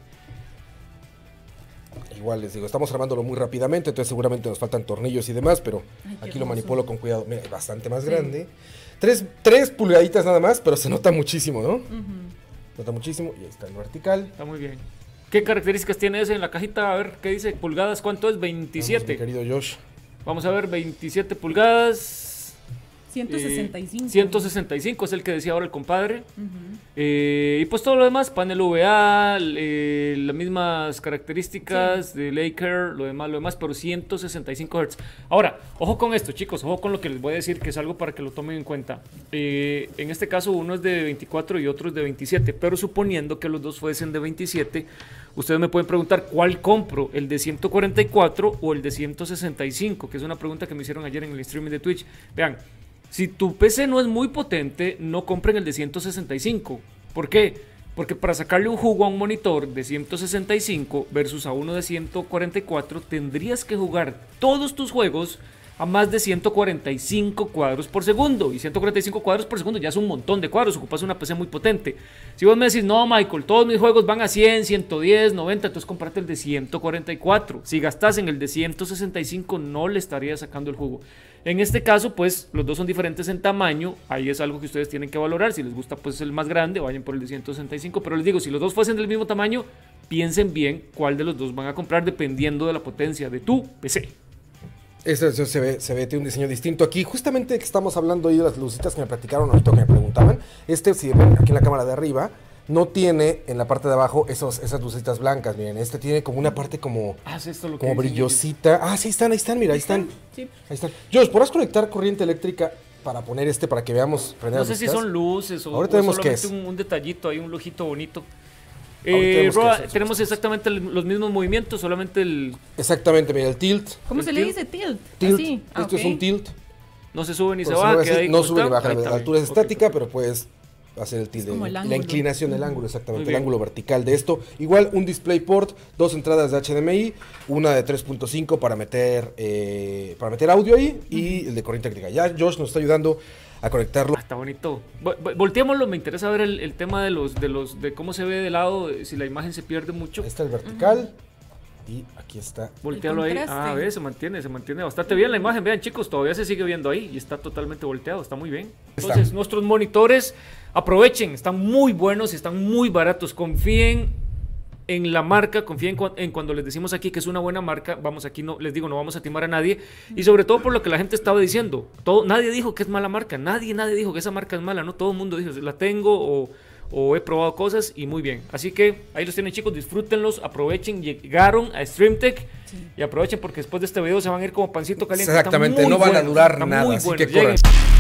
Igual les digo, estamos armándolo muy rápidamente, entonces seguramente nos faltan tornillos y demás, pero Ay, qué aquí lo hermoso. manipulo con cuidado. Mira, es bastante más grande. Tres, tres pulgaditas nada más, pero se nota muchísimo, ¿no? Nota muchísimo. Y ahí está en vertical. Está muy bien. ¿Qué características tiene ese en la cajita? A ver, ¿qué dice? ¿Pulgadas? ¿Cuánto es? Vamos, mi veintisiete. querido Josh. Vamos a ver, veintisiete pulgadas. ciento sesenta y cinco. Eh, ciento sesenta y cinco es el que decía ahora el compadre. Eh, y pues todo lo demás, panel V A, eh, las mismas características de Laker, lo demás, lo demás, pero ciento sesenta y cinco hertz. Ahora, ojo con esto, chicos, ojo con lo que les voy a decir, que es algo para que lo tomen en cuenta. Eh, en este caso, uno es de veinticuatro y otro es de veintisiete, pero suponiendo que los dos fuesen de veintisiete, ustedes me pueden preguntar cuál compro, el de ciento cuarenta y cuatro o el de ciento sesenta y cinco, que es una pregunta que me hicieron ayer en el streaming de Twitch. Vean, si tu P C no es muy potente, no compren el de ciento sesenta y cinco. ¿Por qué? Porque para sacarle un jugo a un monitor de ciento sesenta y cinco versus a uno de ciento cuarenta y cuatro, tendrías que jugar todos tus juegos a más de ciento cuarenta y cinco cuadros por segundo. Y ciento cuarenta y cinco cuadros por segundo ya es un montón de cuadros, ocupas una P C muy potente. Si vos me decís, no Michael, todos mis juegos van a cien, ciento diez, noventa, entonces comprate el de ciento cuarenta y cuatro. Si gastas en el de ciento sesenta y cinco, no le estarías sacando el jugo. En este caso, pues, los dos son diferentes en tamaño, ahí es algo que ustedes tienen que valorar. Si les gusta, pues, el más grande, vayan por el de ciento sesenta y cinco, pero les digo, si los dos fuesen del mismo tamaño, piensen bien cuál de los dos van a comprar dependiendo de la potencia de tu P C. Este se ve, se ve, tiene un diseño distinto aquí. Justamente que estamos hablando ahí de las lucitas que me platicaron ahorita, que me preguntaban. Este, si ven aquí en la cámara de arriba, no tiene en la parte de abajo esos, esas lucitas blancas. Miren, este tiene como una parte como, Ah, es esto lo que como dicen brillosita. Ah, sí están, ahí están, mira, ahí están. Sí. Ahí están. Josh, ¿podrás conectar corriente eléctrica para poner este para que veamos? ellos. prender No las sé si lucitas? son luces o, Ahorita o vemos qué solamente es. un, un detallito, hay un lujito bonito. Ahorita Eh, vemos qué Roa, es eso. tenemos exactamente el- los mismos movimientos, solamente el Exactamente, mira, el tilt. ¿Cómo ¿El se le tilt? dice tilt? Tilt. Así. Ah, Esto es ok. un tilt. no se sube ni se Por baja, decirlo queda así, ahí no como sube ni está. baja, Ahí la está altura es bien. Ok, estática, perfecto. pero puedes hacer el tilt de, como el y la ángulo. inclinación del ángulo, Muy exactamente, el bien. ángulo vertical de esto. Igual un DisplayPort, dos entradas de H D M I, una de tres punto cinco para meter eh, para meter audio ahí y el de corriente eléctrica. Ya Josh nos está ayudando a conectarlo. Ah, está bonito. Vo- vo- Volteémoslo, me interesa ver el, el tema de los, de los, de cómo se ve de lado, eh, si la imagen se pierde mucho. Ahí está el vertical y aquí está. Voltealo ahí. contraste. Ah, ve, se mantiene, se mantiene bastante bien la imagen. Vean, chicos, todavía se sigue viendo ahí y está totalmente volteado, está muy bien. Está. Entonces, nuestros monitores, aprovechen, están muy buenos y están muy baratos. Confíen en la marca, confíen cu- en cuando les decimos aquí que es una buena marca. Vamos, aquí no les digo, no vamos a timar a nadie. Y sobre todo por lo que la gente estaba diciendo. Todo, nadie dijo que es mala marca, nadie, nadie dijo que esa marca es mala, no todo el mundo dijo, la tengo o, o he probado cosas y muy bien. Así que ahí los tienen, chicos, disfrútenlos, aprovechen, llegaron a StreamTech y aprovechen porque después de este video se van a ir como pancito caliente. Están Exactamente, muy no van a buenos, durar están nada, muy así buenos. que corran. Lleguen.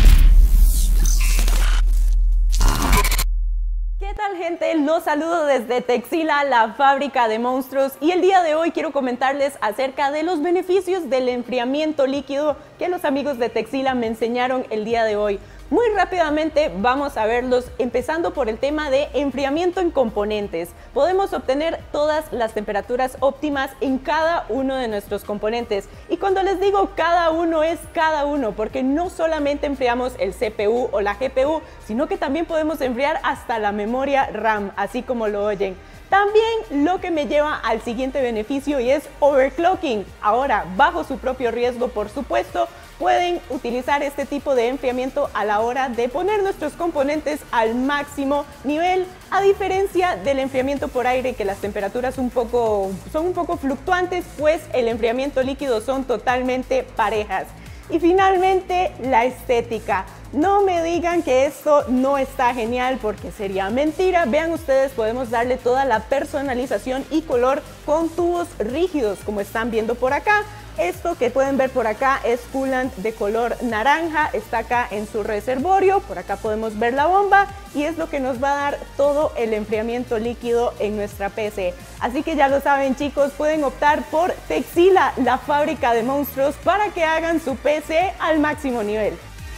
¿Qué tal, gente? Los saludo desde Texila, la fábrica de monstruos, y el día de hoy quiero comentarles acerca de los beneficios del enfriamiento líquido que los amigos de Texila me enseñaron el día de hoy. Muy rápidamente vamos a verlos, empezando por el tema de enfriamiento en componentes. Podemos obtener todas las temperaturas óptimas en cada uno de nuestros componentes. Y cuando les digo cada uno, es cada uno, porque no solamente enfriamos el C P U o la G P U, sino que también podemos enfriar hasta la memoria RAM, así como lo oyen. También lo que me lleva al siguiente beneficio, y es overclocking. Ahora, bajo su propio riesgo, por supuesto, pueden utilizar este tipo de enfriamiento a la hora de poner nuestros componentes al máximo nivel, a diferencia del enfriamiento por aire, que las temperaturas un poco, son un poco fluctuantes, pues el enfriamiento líquido son totalmente parejas. Y finalmente, la estética. No me digan que esto no está genial, porque sería mentira. Vean ustedes, podemos darle toda la personalización y color con tubos rígidos, como están viendo por acá. Esto que pueden ver por acá es coolant de color naranja, está acá en su reservorio, por acá podemos ver la bomba y es lo que nos va a dar todo el enfriamiento líquido en nuestra P C. Así que ya lo saben, chicos, pueden optar por Texila, la fábrica de monstruos, para que hagan su P C al máximo nivel.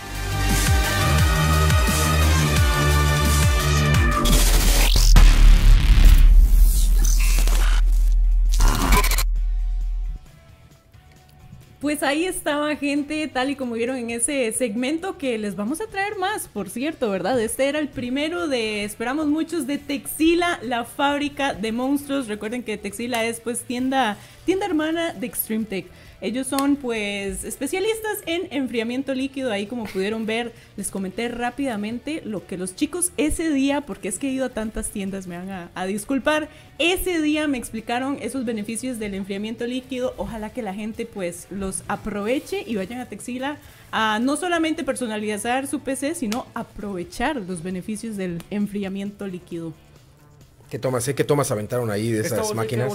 Pues ahí estaba, gente, tal y como vieron en ese segmento, que les vamos a traer más, por cierto, ¿verdad? Este era el primero de, esperamos muchos, de Texila, la fábrica de monstruos. Recuerden que Texila es pues tienda, tienda hermana de Extreme Tech. Ellos son pues especialistas en enfriamiento líquido. Ahí, como pudieron ver, les comenté rápidamente lo que los chicos ese día, porque es que he ido a tantas tiendas, me van a, a disculpar, ese día me explicaron esos beneficios del enfriamiento líquido. Ojalá que la gente pues los aproveche y vayan a Texila a no solamente personalizar su P C, sino aprovechar los beneficios del enfriamiento líquido. ¿Qué tomas? ¿Eh? ¿Qué tomas aventaron ahí de esas máquinas?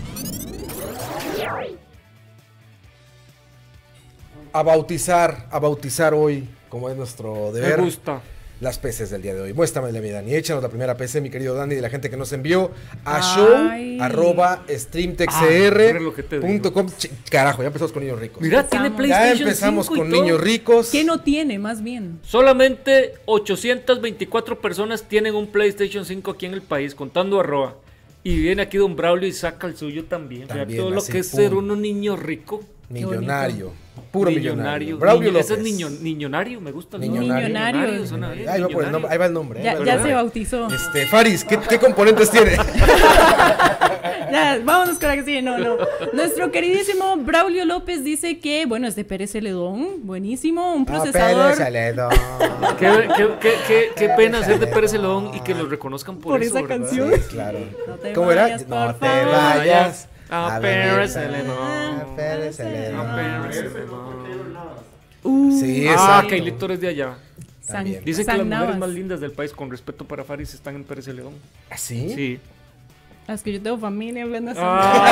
A bautizar, a bautizar hoy, como es nuestro deber. Me gusta. Las P Cs del día de hoy. Muéstramela, mi Dani. Échanos la primera P C, mi querido Dani, de la gente que nos envió a Ay. show arroba streamtechcr punto com. Ah, Carajo, ya empezamos con niños ricos. Mira, tiene Ya PlayStation Ya empezamos cinco y con todo. niños ricos. ¿Qué no tiene, más bien? Solamente ochocientas veinticuatro personas tienen un PlayStation cinco aquí en el país, contando a Roa. Y viene aquí Don Braulio y saca el suyo también. También, Vea todo lo así, que es pum. ser uno niño rico. Millonario. Puro millonario. Millonario. Braulio Niño- ese es López. niño, niñonario, me gusta el Niñonario. nombre. Niñonario. suena bien, Ahí va, por el nombre, ahí va el nombre. ahí Ya, va el ya nombre. se bautizó. Este, Faris, ¿qué, qué componentes tiene? Ya, vámonos con la que sigue. No, no. Nuestro queridísimo Braulio López dice que, bueno, es de Pérez Celedón. Buenísimo. Un procesador. Ah, Pérez Celedón. Qué, qué, qué, qué, qué pena ser de Pérez Celedón y que lo reconozcan por, Por eso, esa ¿verdad? canción. Sí, claro. No te ¿Cómo era? vayas, por No te favor. vayas. A a Pérez venir. Celedón. A Pérez Celedón. A Pérez Celedón. Uh, Sí, Ah, exacto. Keilito es de allá. San- También. Dicen que San las mujeres Navas. más lindas del país, con respeto para Faris, están en Pérez Celedón. ¿Ah, sí? Sí. Es que yo tengo familia hablando así.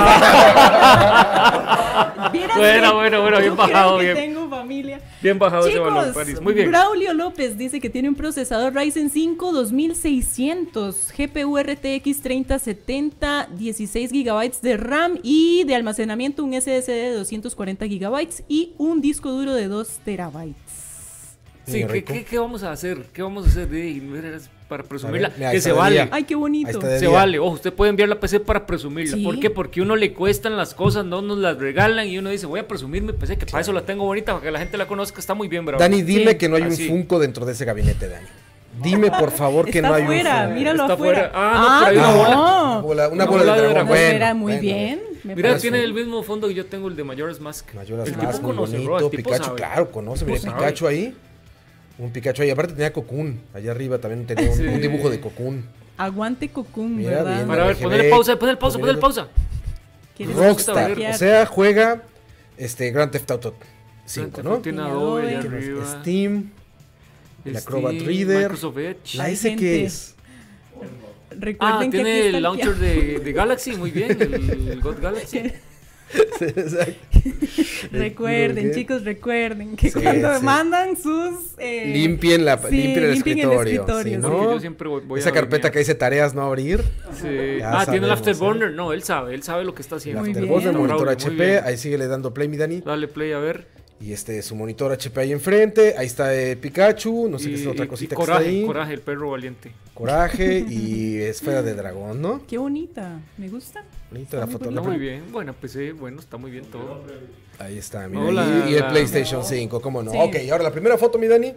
Ah. Vieras Bueno, que bueno, bueno, bien yo creo bajado, que bien. tengo familia. Bien bajado ese balón, Chicos, Faris. Muy bien. Braulio López dice que tiene un procesador Ryzen cinco dos mil seiscientos, G P U R T X treinta setenta, dieciséis gigabytes de RAM y de almacenamiento un S S D de doscientos cuarenta gigabytes y un disco duro de dos terabytes. Sí, Niño ¿qué, rico. qué, ¿qué vamos a hacer? ¿Qué vamos a hacer? De, para presumirla. A ver, mira, que ahí se está de vale. día. Ay, qué Ahí bonito. está de Se día. vale. Ojo, usted puede enviar la P C para presumirla. Sí. ¿Por qué? Porque uno le cuestan las cosas, no nos las regalan y uno dice, voy a presumir mi P C, que para eso la tengo bonita, para que la gente la conozca. Está muy bien, bravo. Dani, dime Sí. que no hay Así. un Funko dentro de ese gabinete, Dani. Dime, por favor, que Está no hay afuera, un Funko. míralo Está afuera. afuera. Ah, no, pero hay una bola. Una bola, una Una bola bola de de dragón. dragón. Bueno, Espera, muy bueno. bien. Me Mira, parece. tiene el mismo fondo que yo tengo, el de Majora's Mask. Mayoras el más, tipo muy conoce, bro, bonito. el tipo Pikachu, sabe. claro, conoce. Mira, Tipo sabe. Pikachu ahí. Un Pikachu ahí. Aparte tenía Cocoon. Allá arriba también tenía un, Sí. un dibujo de Cocoon. Aguante Cocoon, Mira, ¿verdad? bien. Para ver, R G B, ponerle pausa, ponerle pausa, ponerle pausa. ¿Quieres Rockstar. stalkear? O sea, juega este Grand Theft Auto cinco, ¿no? Tiene Tiene Adobe allá Adobe. arriba. Steam. el Acrobat Steam, Reader. Microsoft Edge. ¿La Hay S gente. qué es? Recuerden Ah, que tiene aquí el está launcher de, de Galaxy, muy bien, el, el God Galaxy. Sí, exacto. Recuerden, ¿Qué? chicos, recuerden que Sí, cuando sí. mandan sus... eh, Limpien, la, sí, limpien el limpien el escritorio. escritorio, si sí. no, Porque yo siempre voy, voy esa a carpeta alinear. que dice tareas no abrir. Sí. Ya Ah, tiene el sabemos, Afterburner. No, él sabe, él sabe lo que está haciendo. El Muy Afterburner, bien. monitor Braulio, muy H P. bien. Ahí sigue le dando play, mi Dani. Dale play a ver. Y este, su monitor H P ahí enfrente. Ahí está eh, Pikachu. No sé qué es Y- otra y- cosita y que coraje, está ahí. Coraje, el perro valiente. Coraje y esfera de dragón, ¿no? Qué bonita, me gusta. Bonita la muy foto. Está la muy pri- bien, buena P C, bueno, está muy bien todo. Ahí está, mira. Hola, y, y el la- PlayStation cinco, ¿cómo no? Sí. Ok, ahora la primera foto, mi Dani.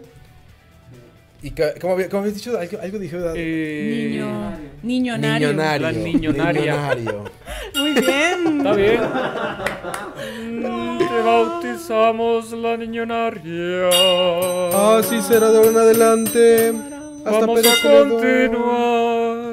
¿Y ca- cómo, había- cómo habías dicho? ¿Algo, algo dijo? Eh, Niño, niñonario. Niñonario. La niñonaria. Niñonario. Muy bien. Está bien. Mm, Te bautizo. bautizamos la niñonaria. Así será de ahora en adelante. Hasta Vamos a perecer. continuar.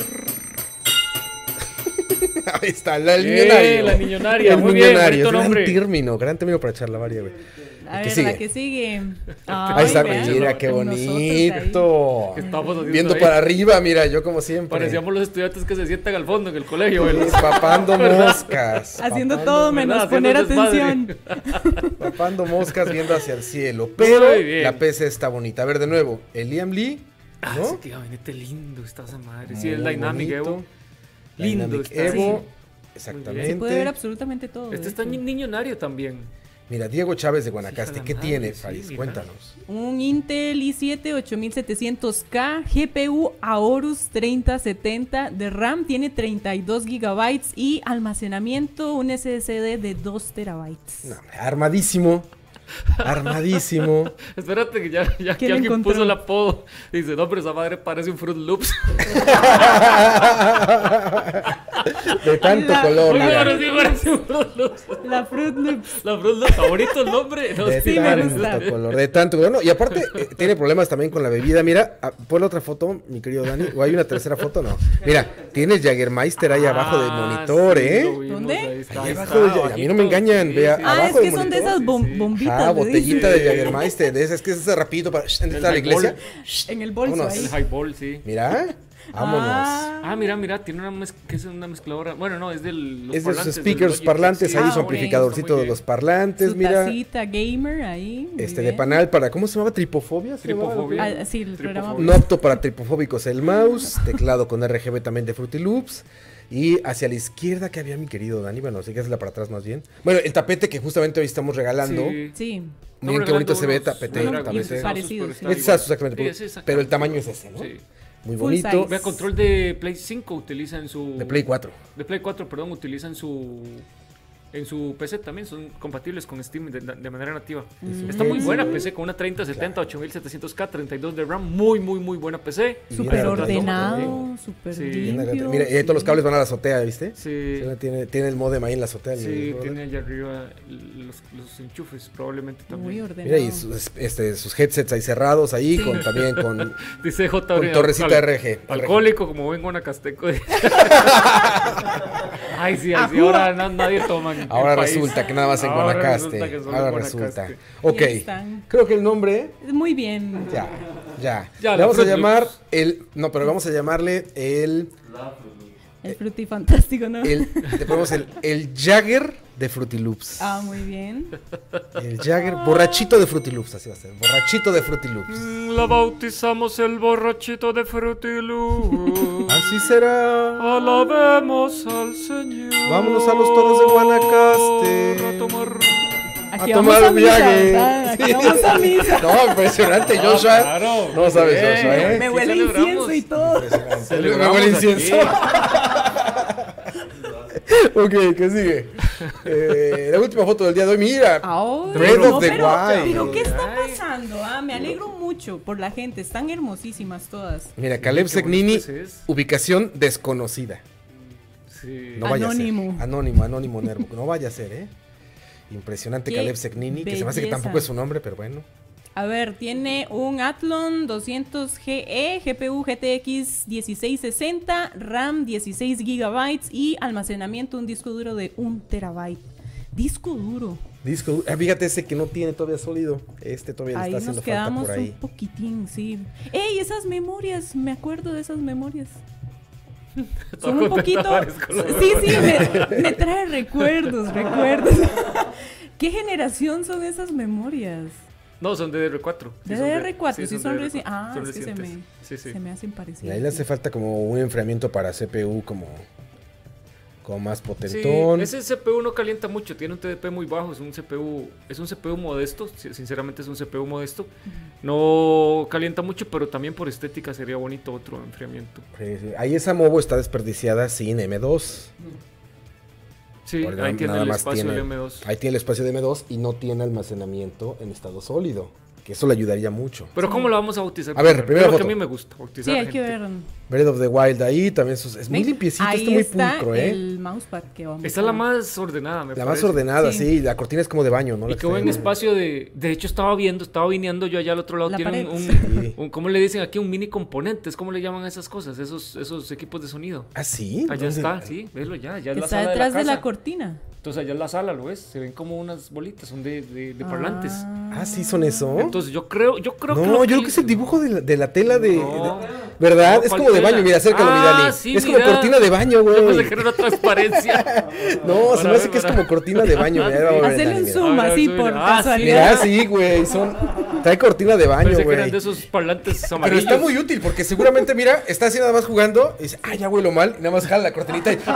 Ahí está, la Eh, niñonaria. la niñonaria, El muy bien, niñonario, bonito gran nombre. término, gran término para charlavaria, güey. A ¿Qué ver, sigue? la que sigue. Ahí Ay, está, vean, mira qué con nosotros bonito. ¿Qué estamos haciendo Viendo ahí? para arriba, mira, yo como siempre. Parecíamos los estudiantes que se sientan al fondo en el colegio. ¿verdad? Papando moscas. Haciendo papando- todo menos ¿verdad? poner Haciendo atención. desmadre. Papando moscas viendo hacia el cielo. Pero Muy bien. la P C está bonita. A ver, de nuevo, el Liam Lee, Ah, ¿no? ese tío, venete lindo, está esa madre. Sí, Muy es Dynamic bonito. Evo. Lindo Dynamic está. Evo. Sí. Exactamente. Se puede ver absolutamente todo. Este de está hecho. niñonario también. Mira, Diego Chávez de Guanacaste, Hija de ¿qué la tiene, madre, sí, Faris? mira. Cuéntanos. Un Intel i siete ocho mil setecientos K, G P U Aorus treinta setenta, de RAM tiene treinta y dos gigabytes y almacenamiento un S S D de dos terabytes. No, armadísimo. Armadísimo. Espérate que ya, ya ¿Qué que le alguien encontró? puso el apodo. Dice, no, pero esa madre parece un Fruit Loops. De tanto La- color, Muy mira. bueno, sí, parece un Fruit Loops. La Fruit Loops. La Fruit Loops, favorito el nombre. No, De Sí, me tanto gusta. color, de tanto color. No, y aparte, eh, tiene problemas también con la bebida. Mira, ah, ponle otra foto, mi querido Dani. ¿O hay una tercera foto? No. Mira, tienes Jagermeister ahí abajo del Ah, monitor, sí, ¿eh? lo vimos, ¿Dónde? ahí está, Ahí ahí abajo está, del- a mí abajito, no me engañan, sí, vea, sí. Ah, abajo es del que son de monitor. esas bom- Sí, sí. bombitas. Ah, le botellita dicen. de Jagermeister, de esas que es ese rapidito para entrar a la iglesia. highball. En el bolso Vámonos. ahí. El highball, sí. Mira, vámonos. Ah, Ah, mira, mira, tiene una mez que es una mezcladora. Bueno, no, es del los Es de sus parlantes, del speakers, Logitech, parlantes, sí. ahí Ah, su ok. amplificadorcito Está muy de los bien. parlantes, su mira. tacita gamer ahí. muy Este de bien. panal para, ¿cómo se llamaba? ¿Tripofobia? ¿Se llamaba? Tripofobia. Ah, sí, el programa. Tripofobia. No apto para tripofóbicos el mouse, teclado con R G B también de Fruity Loops. Y hacia la izquierda que había mi querido Dani, bueno, sí que es la para atrás más bien. Bueno, el tapete que justamente hoy estamos regalando. Sí. Sí. Miren qué bonito se ve el unos tapete. Bueno, el tapete. y parecido, sí. Este es exactamente, Sí, ese es pero el tamaño es ese, ¿no? Sí. Muy Full bonito. size. Vea, control de Play cinco utiliza en su... De Play cuatro. De Play cuatro, perdón, utiliza en su... En su P C también son compatibles con Steam de, de manera nativa. Está muy buena P C con una treinta setenta, ocho mil setecientos K, treinta y dos de RAM. Muy, muy, muy buena P C. Y Súper bien ordenado, también. súper Sí. Bien limpio. agarrado. Mira, y ahí todos los cables van a la azotea, ¿viste? Sí. Sí, tiene, tiene el modem ahí en la azotea. el- Sí, el- tiene allá arriba los, los enchufes, probablemente Muy también. ordenado. Mira, y sus, este, sus headsets ahí cerrados ahí, con también con, Dice J. con torrecita R G. Alcohólico como buen guanacasteco. Ay, sí, ay, sí, ahora na- nadie toma. en el Ahora país. resulta que nada más en Ahora Guanacaste. resulta que solo Ahora en resulta. Guanacaste. Ok. Ahí están. Creo que el nombre. Muy bien. Ya, ya. Ya, Le la vamos a Fruit llamar Loops. el. No, pero vamos a llamarle el. El frutifantástico, ¿no? el le ponemos el, el Jagger de Fruity Loops. Ah, muy bien. El Jagger, borrachito de Fruity Loops, así va a ser. Borrachito de Fruity Loops. Mm, La bautizamos el borrachito de Fruity Loops. Así será. Alabemos al Señor. Vámonos a los toros de Guanacaste. A tomar. Aquí a vamos tomar a misa, Jagger. ¿verdad? Aquí Sí. vamos a misa. No, impresionante, Joshua. claro. No sabes, Bien. Joshua, ¿eh? Me Sí huele celebramos. incienso y todo. Impresionante. Me Celebramos huele aquí. incienso. Ok, ¿qué sigue? Eh, la última foto del día de hoy, mira. Ahora, Breath no, of the pero, Wild. pero ¿qué está Ay. pasando? Ah, me alegro mucho por la gente. Están hermosísimas todas. Mira, Caleb qué Segnini, bonito es. ubicación desconocida. Sí. No vaya Anónimo. a ser. Anónimo, anónimo Nervo. No vaya a ser, ¿eh? Impresionante Qué Caleb Segnini, que se me hace que belleza. tampoco es su nombre, pero bueno. A ver, tiene un Athlon doscientos G E, G P U G T X dieciséis sesenta, RAM dieciséis gigabytes y almacenamiento un disco duro de un terabyte. Disco duro. Disco, ah, fíjate ese que no tiene todavía sólido. Este todavía le Ahí está haciendo nos falta quedamos por un ahí. poquitín, sí. ¡Ey, esas memorias! Me acuerdo de esas memorias. Todo Son un contento poquito... aparezco con los Sí, sí, me, me trae recuerdos, recuerdos. ¿Qué generación son esas memorias? No, son de D D R cuatro. Sí, De son D D R cuatro, sí, son D D R cuatro. recientes. Ah, Son es que se me, recientes. Sí, sí. se me hacen Y parecidas. ahí le hace falta como un enfriamiento para C P U como, como más Sí, potentón. ese C P U no calienta mucho, tiene un T D P muy bajo, es un C P U, es un C P U modesto, si- sinceramente es un C P U modesto. No calienta mucho, pero también por estética sería bonito otro enfriamiento. Sí, sí. Ahí esa Movo está desperdiciada sin M dos. Sí, Porque ahí nada- tiene nada el más espacio tiene- del M dos. Ahí tiene el espacio de M dos y no tiene almacenamiento en estado sólido. Que eso le ayudaría mucho. Pero ¿cómo lo vamos a bautizar? A ver, primera Es lo que foto. a mí me gusta, bautizar Sí, hay gente. que ver. Breath of the Wild ahí, también es, es muy ¿Ven? limpiecito, Ahí está muy está pulcro, ¿eh? el mousepad que vamos Esta a- es la más ordenada, me La parece. más ordenada, Sí. sí. La cortina es como de baño, ¿no? Y La qué que buen está- espacio de... De hecho, estaba viendo, estaba viniendo yo allá al otro lado. La Tienen pared. un, Sí. un- ¿cómo le dicen aquí? Un mini componentes. ¿Cómo le llaman a esas cosas? Esos, esos equipos de sonido. ¿Ah, sí? Allá ¿Dónde? está, sí, velo ya. Ya es que la está sala detrás de de la la, casa. cortina. Entonces allá es la sala, ¿lo ves? Se ven como unas bolitas, son de, de, de parlantes. Ah, sí, son eso. Entonces yo creo, yo creo no, que... lo yo creo que es el dibujo de la, de la tela de... No. de- ¿Verdad? No, es ¿cuál como de tela? baño, mira, acércalo, Ah, mira, Dani. sí, Es como mira. cortina de baño, Yo pensé güey. que era una transparencia. No, se Para me ver, hace que es para- como cortina de baño. Mira, ahí va a ver, Hacele Dani, un mira. zoom A ver, así zoom, por mira. Ah, sí. casualidad. Mira, sí, güey, son... Trae cortina de baño, Pensé que eran güey. de esos parlantes Pero amarillos. está muy útil porque seguramente, mira, está así nada más jugando y dice, ah, ya huelo mal, y nada más jala la cortinita y...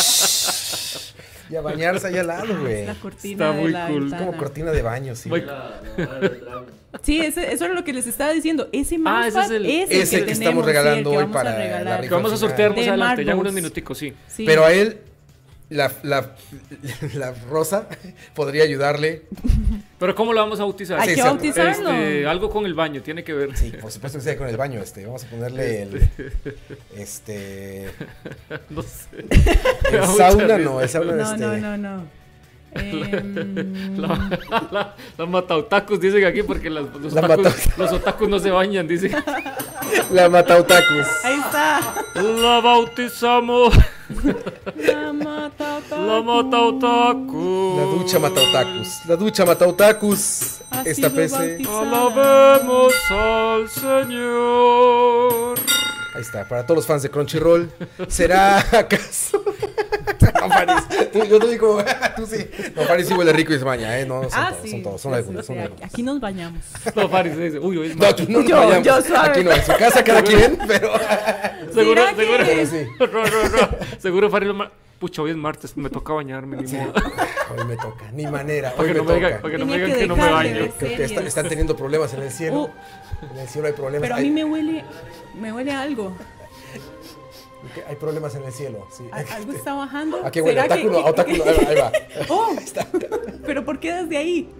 y a bañarse ahí al lado, güey. La cortina Está de muy la cool. ventana. Como cortina de baño, sí. Muy- Sí, ese- eso era lo que les estaba diciendo. Ese Ah, ese mousepad es el- es ese que tenemos, estamos sí, el regalando que hoy vamos a para la regalar. Que vamos a sortear más De adelante, ya en unos Marbles. minuticos, sí. Sí. Pero a él, la, la, la rosa podría ayudarle. Pero ¿cómo lo vamos a bautizar? Hay Sí, que sí, bautizarlo. Este, algo con el baño, tiene que ver. Sí, por supuesto que sea con el baño, este. Vamos a ponerle el... Este... No sé. El Mucha sauna, risa. no, el sauna, No, este... no, no, no. Em, La, la, la matautacus dicen aquí porque las- los, La otakus, mata- los otakus no se bañan, dicen. La matautacus. ahí está. La bautizamos. La mata La matautacus. La ducha matautacus. La ducha matautacus. Ha Esta sido pese... bautizada. Alabemos al Señor. Ahí está, para todos los fans de Crunchyroll. ¿Será acaso? No, Faris, tú- yo te digo, tú sí. No, Faris sí huele rico y se baña, ¿eh? No, son Ah, todos, sí. son todos, son Sí, algunos, sí, son sí, algunos. aquí nos bañamos. No, Faris dice, uy, hoy es No, tú no nos Yo- vayamos. yo suave. Aquí no, en su casa cada quien, pero... Seguro, ¿Será que- seguro. Pero sí. No, no, no. Seguro Faris lo ma- Pucha, hoy es martes, me toca bañarme, ni modo. Hoy me toca, ni manera, Para hoy que me no me digan, toca. para que no me Tenía digan que que no me dejar de baño. ver. Creo que está- están teniendo problemas en el cielo. Oh. En el cielo hay problemas. Pero a hay, mí me huele, me huele a algo. hay problemas en el cielo, sí. A- Algo está bajando. ¿A qué huele? ¿Será Otaku que- no, otaku no, ahí va, ahí va. Oh, pero ¿por qué desde ahí?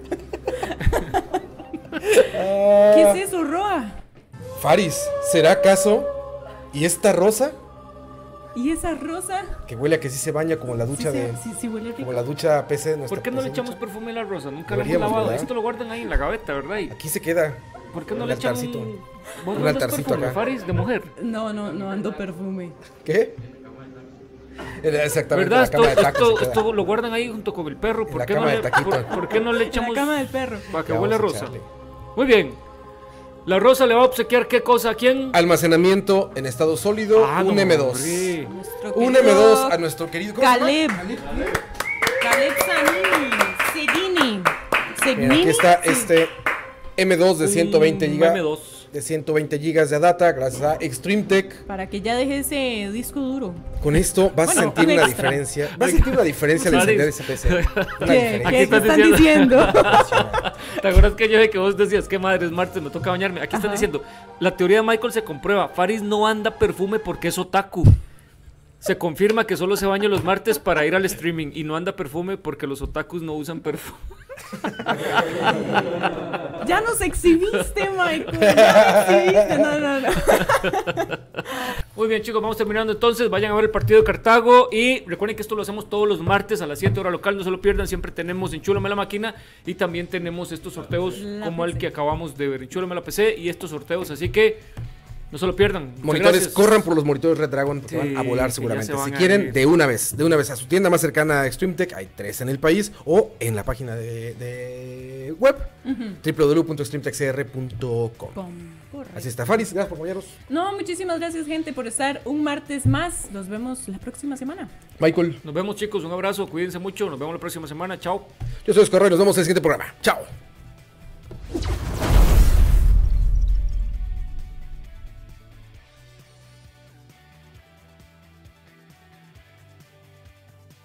Ah, ¿Qué es eso, Roa? Faris, ¿será acaso? ¿Y esta rosa? ¿Y esa rosa? Que huele a que sí se baña como la Sí, ducha sí, de... sí, sí huele rico. Como la ducha P C. nuestra ¿Por qué no P C le echamos ducha. perfume a la rosa? Nunca lo hemos Deberíamos, lavado. ¿verdad? Esto lo guardan ahí en la gaveta, ¿verdad? Y- Aquí se queda. ¿Por qué no Un le echan altarcito. un, ¿Vos Un no andas altarcito perfume, acá. Faris, de mujer? No, no, no ando perfume. ¿Qué? Era Exactamente, ¿Verdad? la Esto, cama de tacos esto, se queda. esto lo guardan ahí junto con el perro. En ¿Por la qué, no cama le, de taquito. por, por qué no le En la echamos cama del perro. para que Ya, huele a vamos a rosa? echarle. Muy bien. La rosa le va a obsequiar qué cosa a quién? Almacenamiento en estado sólido, Ah, un no, M dos. hombre. Nuestro Un querido M dos a nuestro querido... ¿cómo se llama? Caleb. Caleb Sanini. Seguini. Mira, Segnini. aquí está Sí. este M dos de ciento veinte Un gigas. M dos. De ciento veinte gigas de data, gracias a Extreme Tech. Para que ya deje ese disco duro. Con esto vas Bueno, a sentir un una extra. diferencia. Vas a sentir una diferencia al encender ese P C. Una ¿Qué, diferencia. ¿qué, qué estás están diciendo. diciendo? ¿Te acuerdas que yo dije que vos decías que madre es martes, me toca bañarme? Aquí están Ajá. diciendo, la teoría de Michael se comprueba. Faris no anda perfume porque es otaku. Se confirma que solo se baña los martes para ir al streaming y no anda perfume porque los otakus no usan perfume. Ya nos exhibiste, Michael. Ya nos exhibiste. No, no, no. Muy bien, chicos, vamos terminando entonces. Vayan a ver el partido de Cartago y recuerden que esto lo hacemos todos los martes a las siete hora local. No se lo pierdan, siempre tenemos Enchúlame la máquina y también tenemos estos sorteos La como el P C. que acabamos de ver. Enchúlame la P C y estos sorteos, así que no se lo pierdan. Muchas Monitores, gracias. corran por los monitores Red Dragon porque Sí, van a volar que ya seguramente. se van Si a quieren, ir. de una vez, de una vez a su tienda más cercana a Extreme Tech, hay tres en el país, o en la página de, de web, w w w punto extreme tech c r punto com. Com, correcto. Así está, Faris, gracias por acompañarnos. No, muchísimas gracias, gente, por estar un martes más. Nos vemos la próxima semana. Michael, Nos vemos, chicos, un abrazo, cuídense mucho, nos vemos la próxima semana, chao. yo soy Oscar Roy, nos vemos en el siguiente programa. Chao.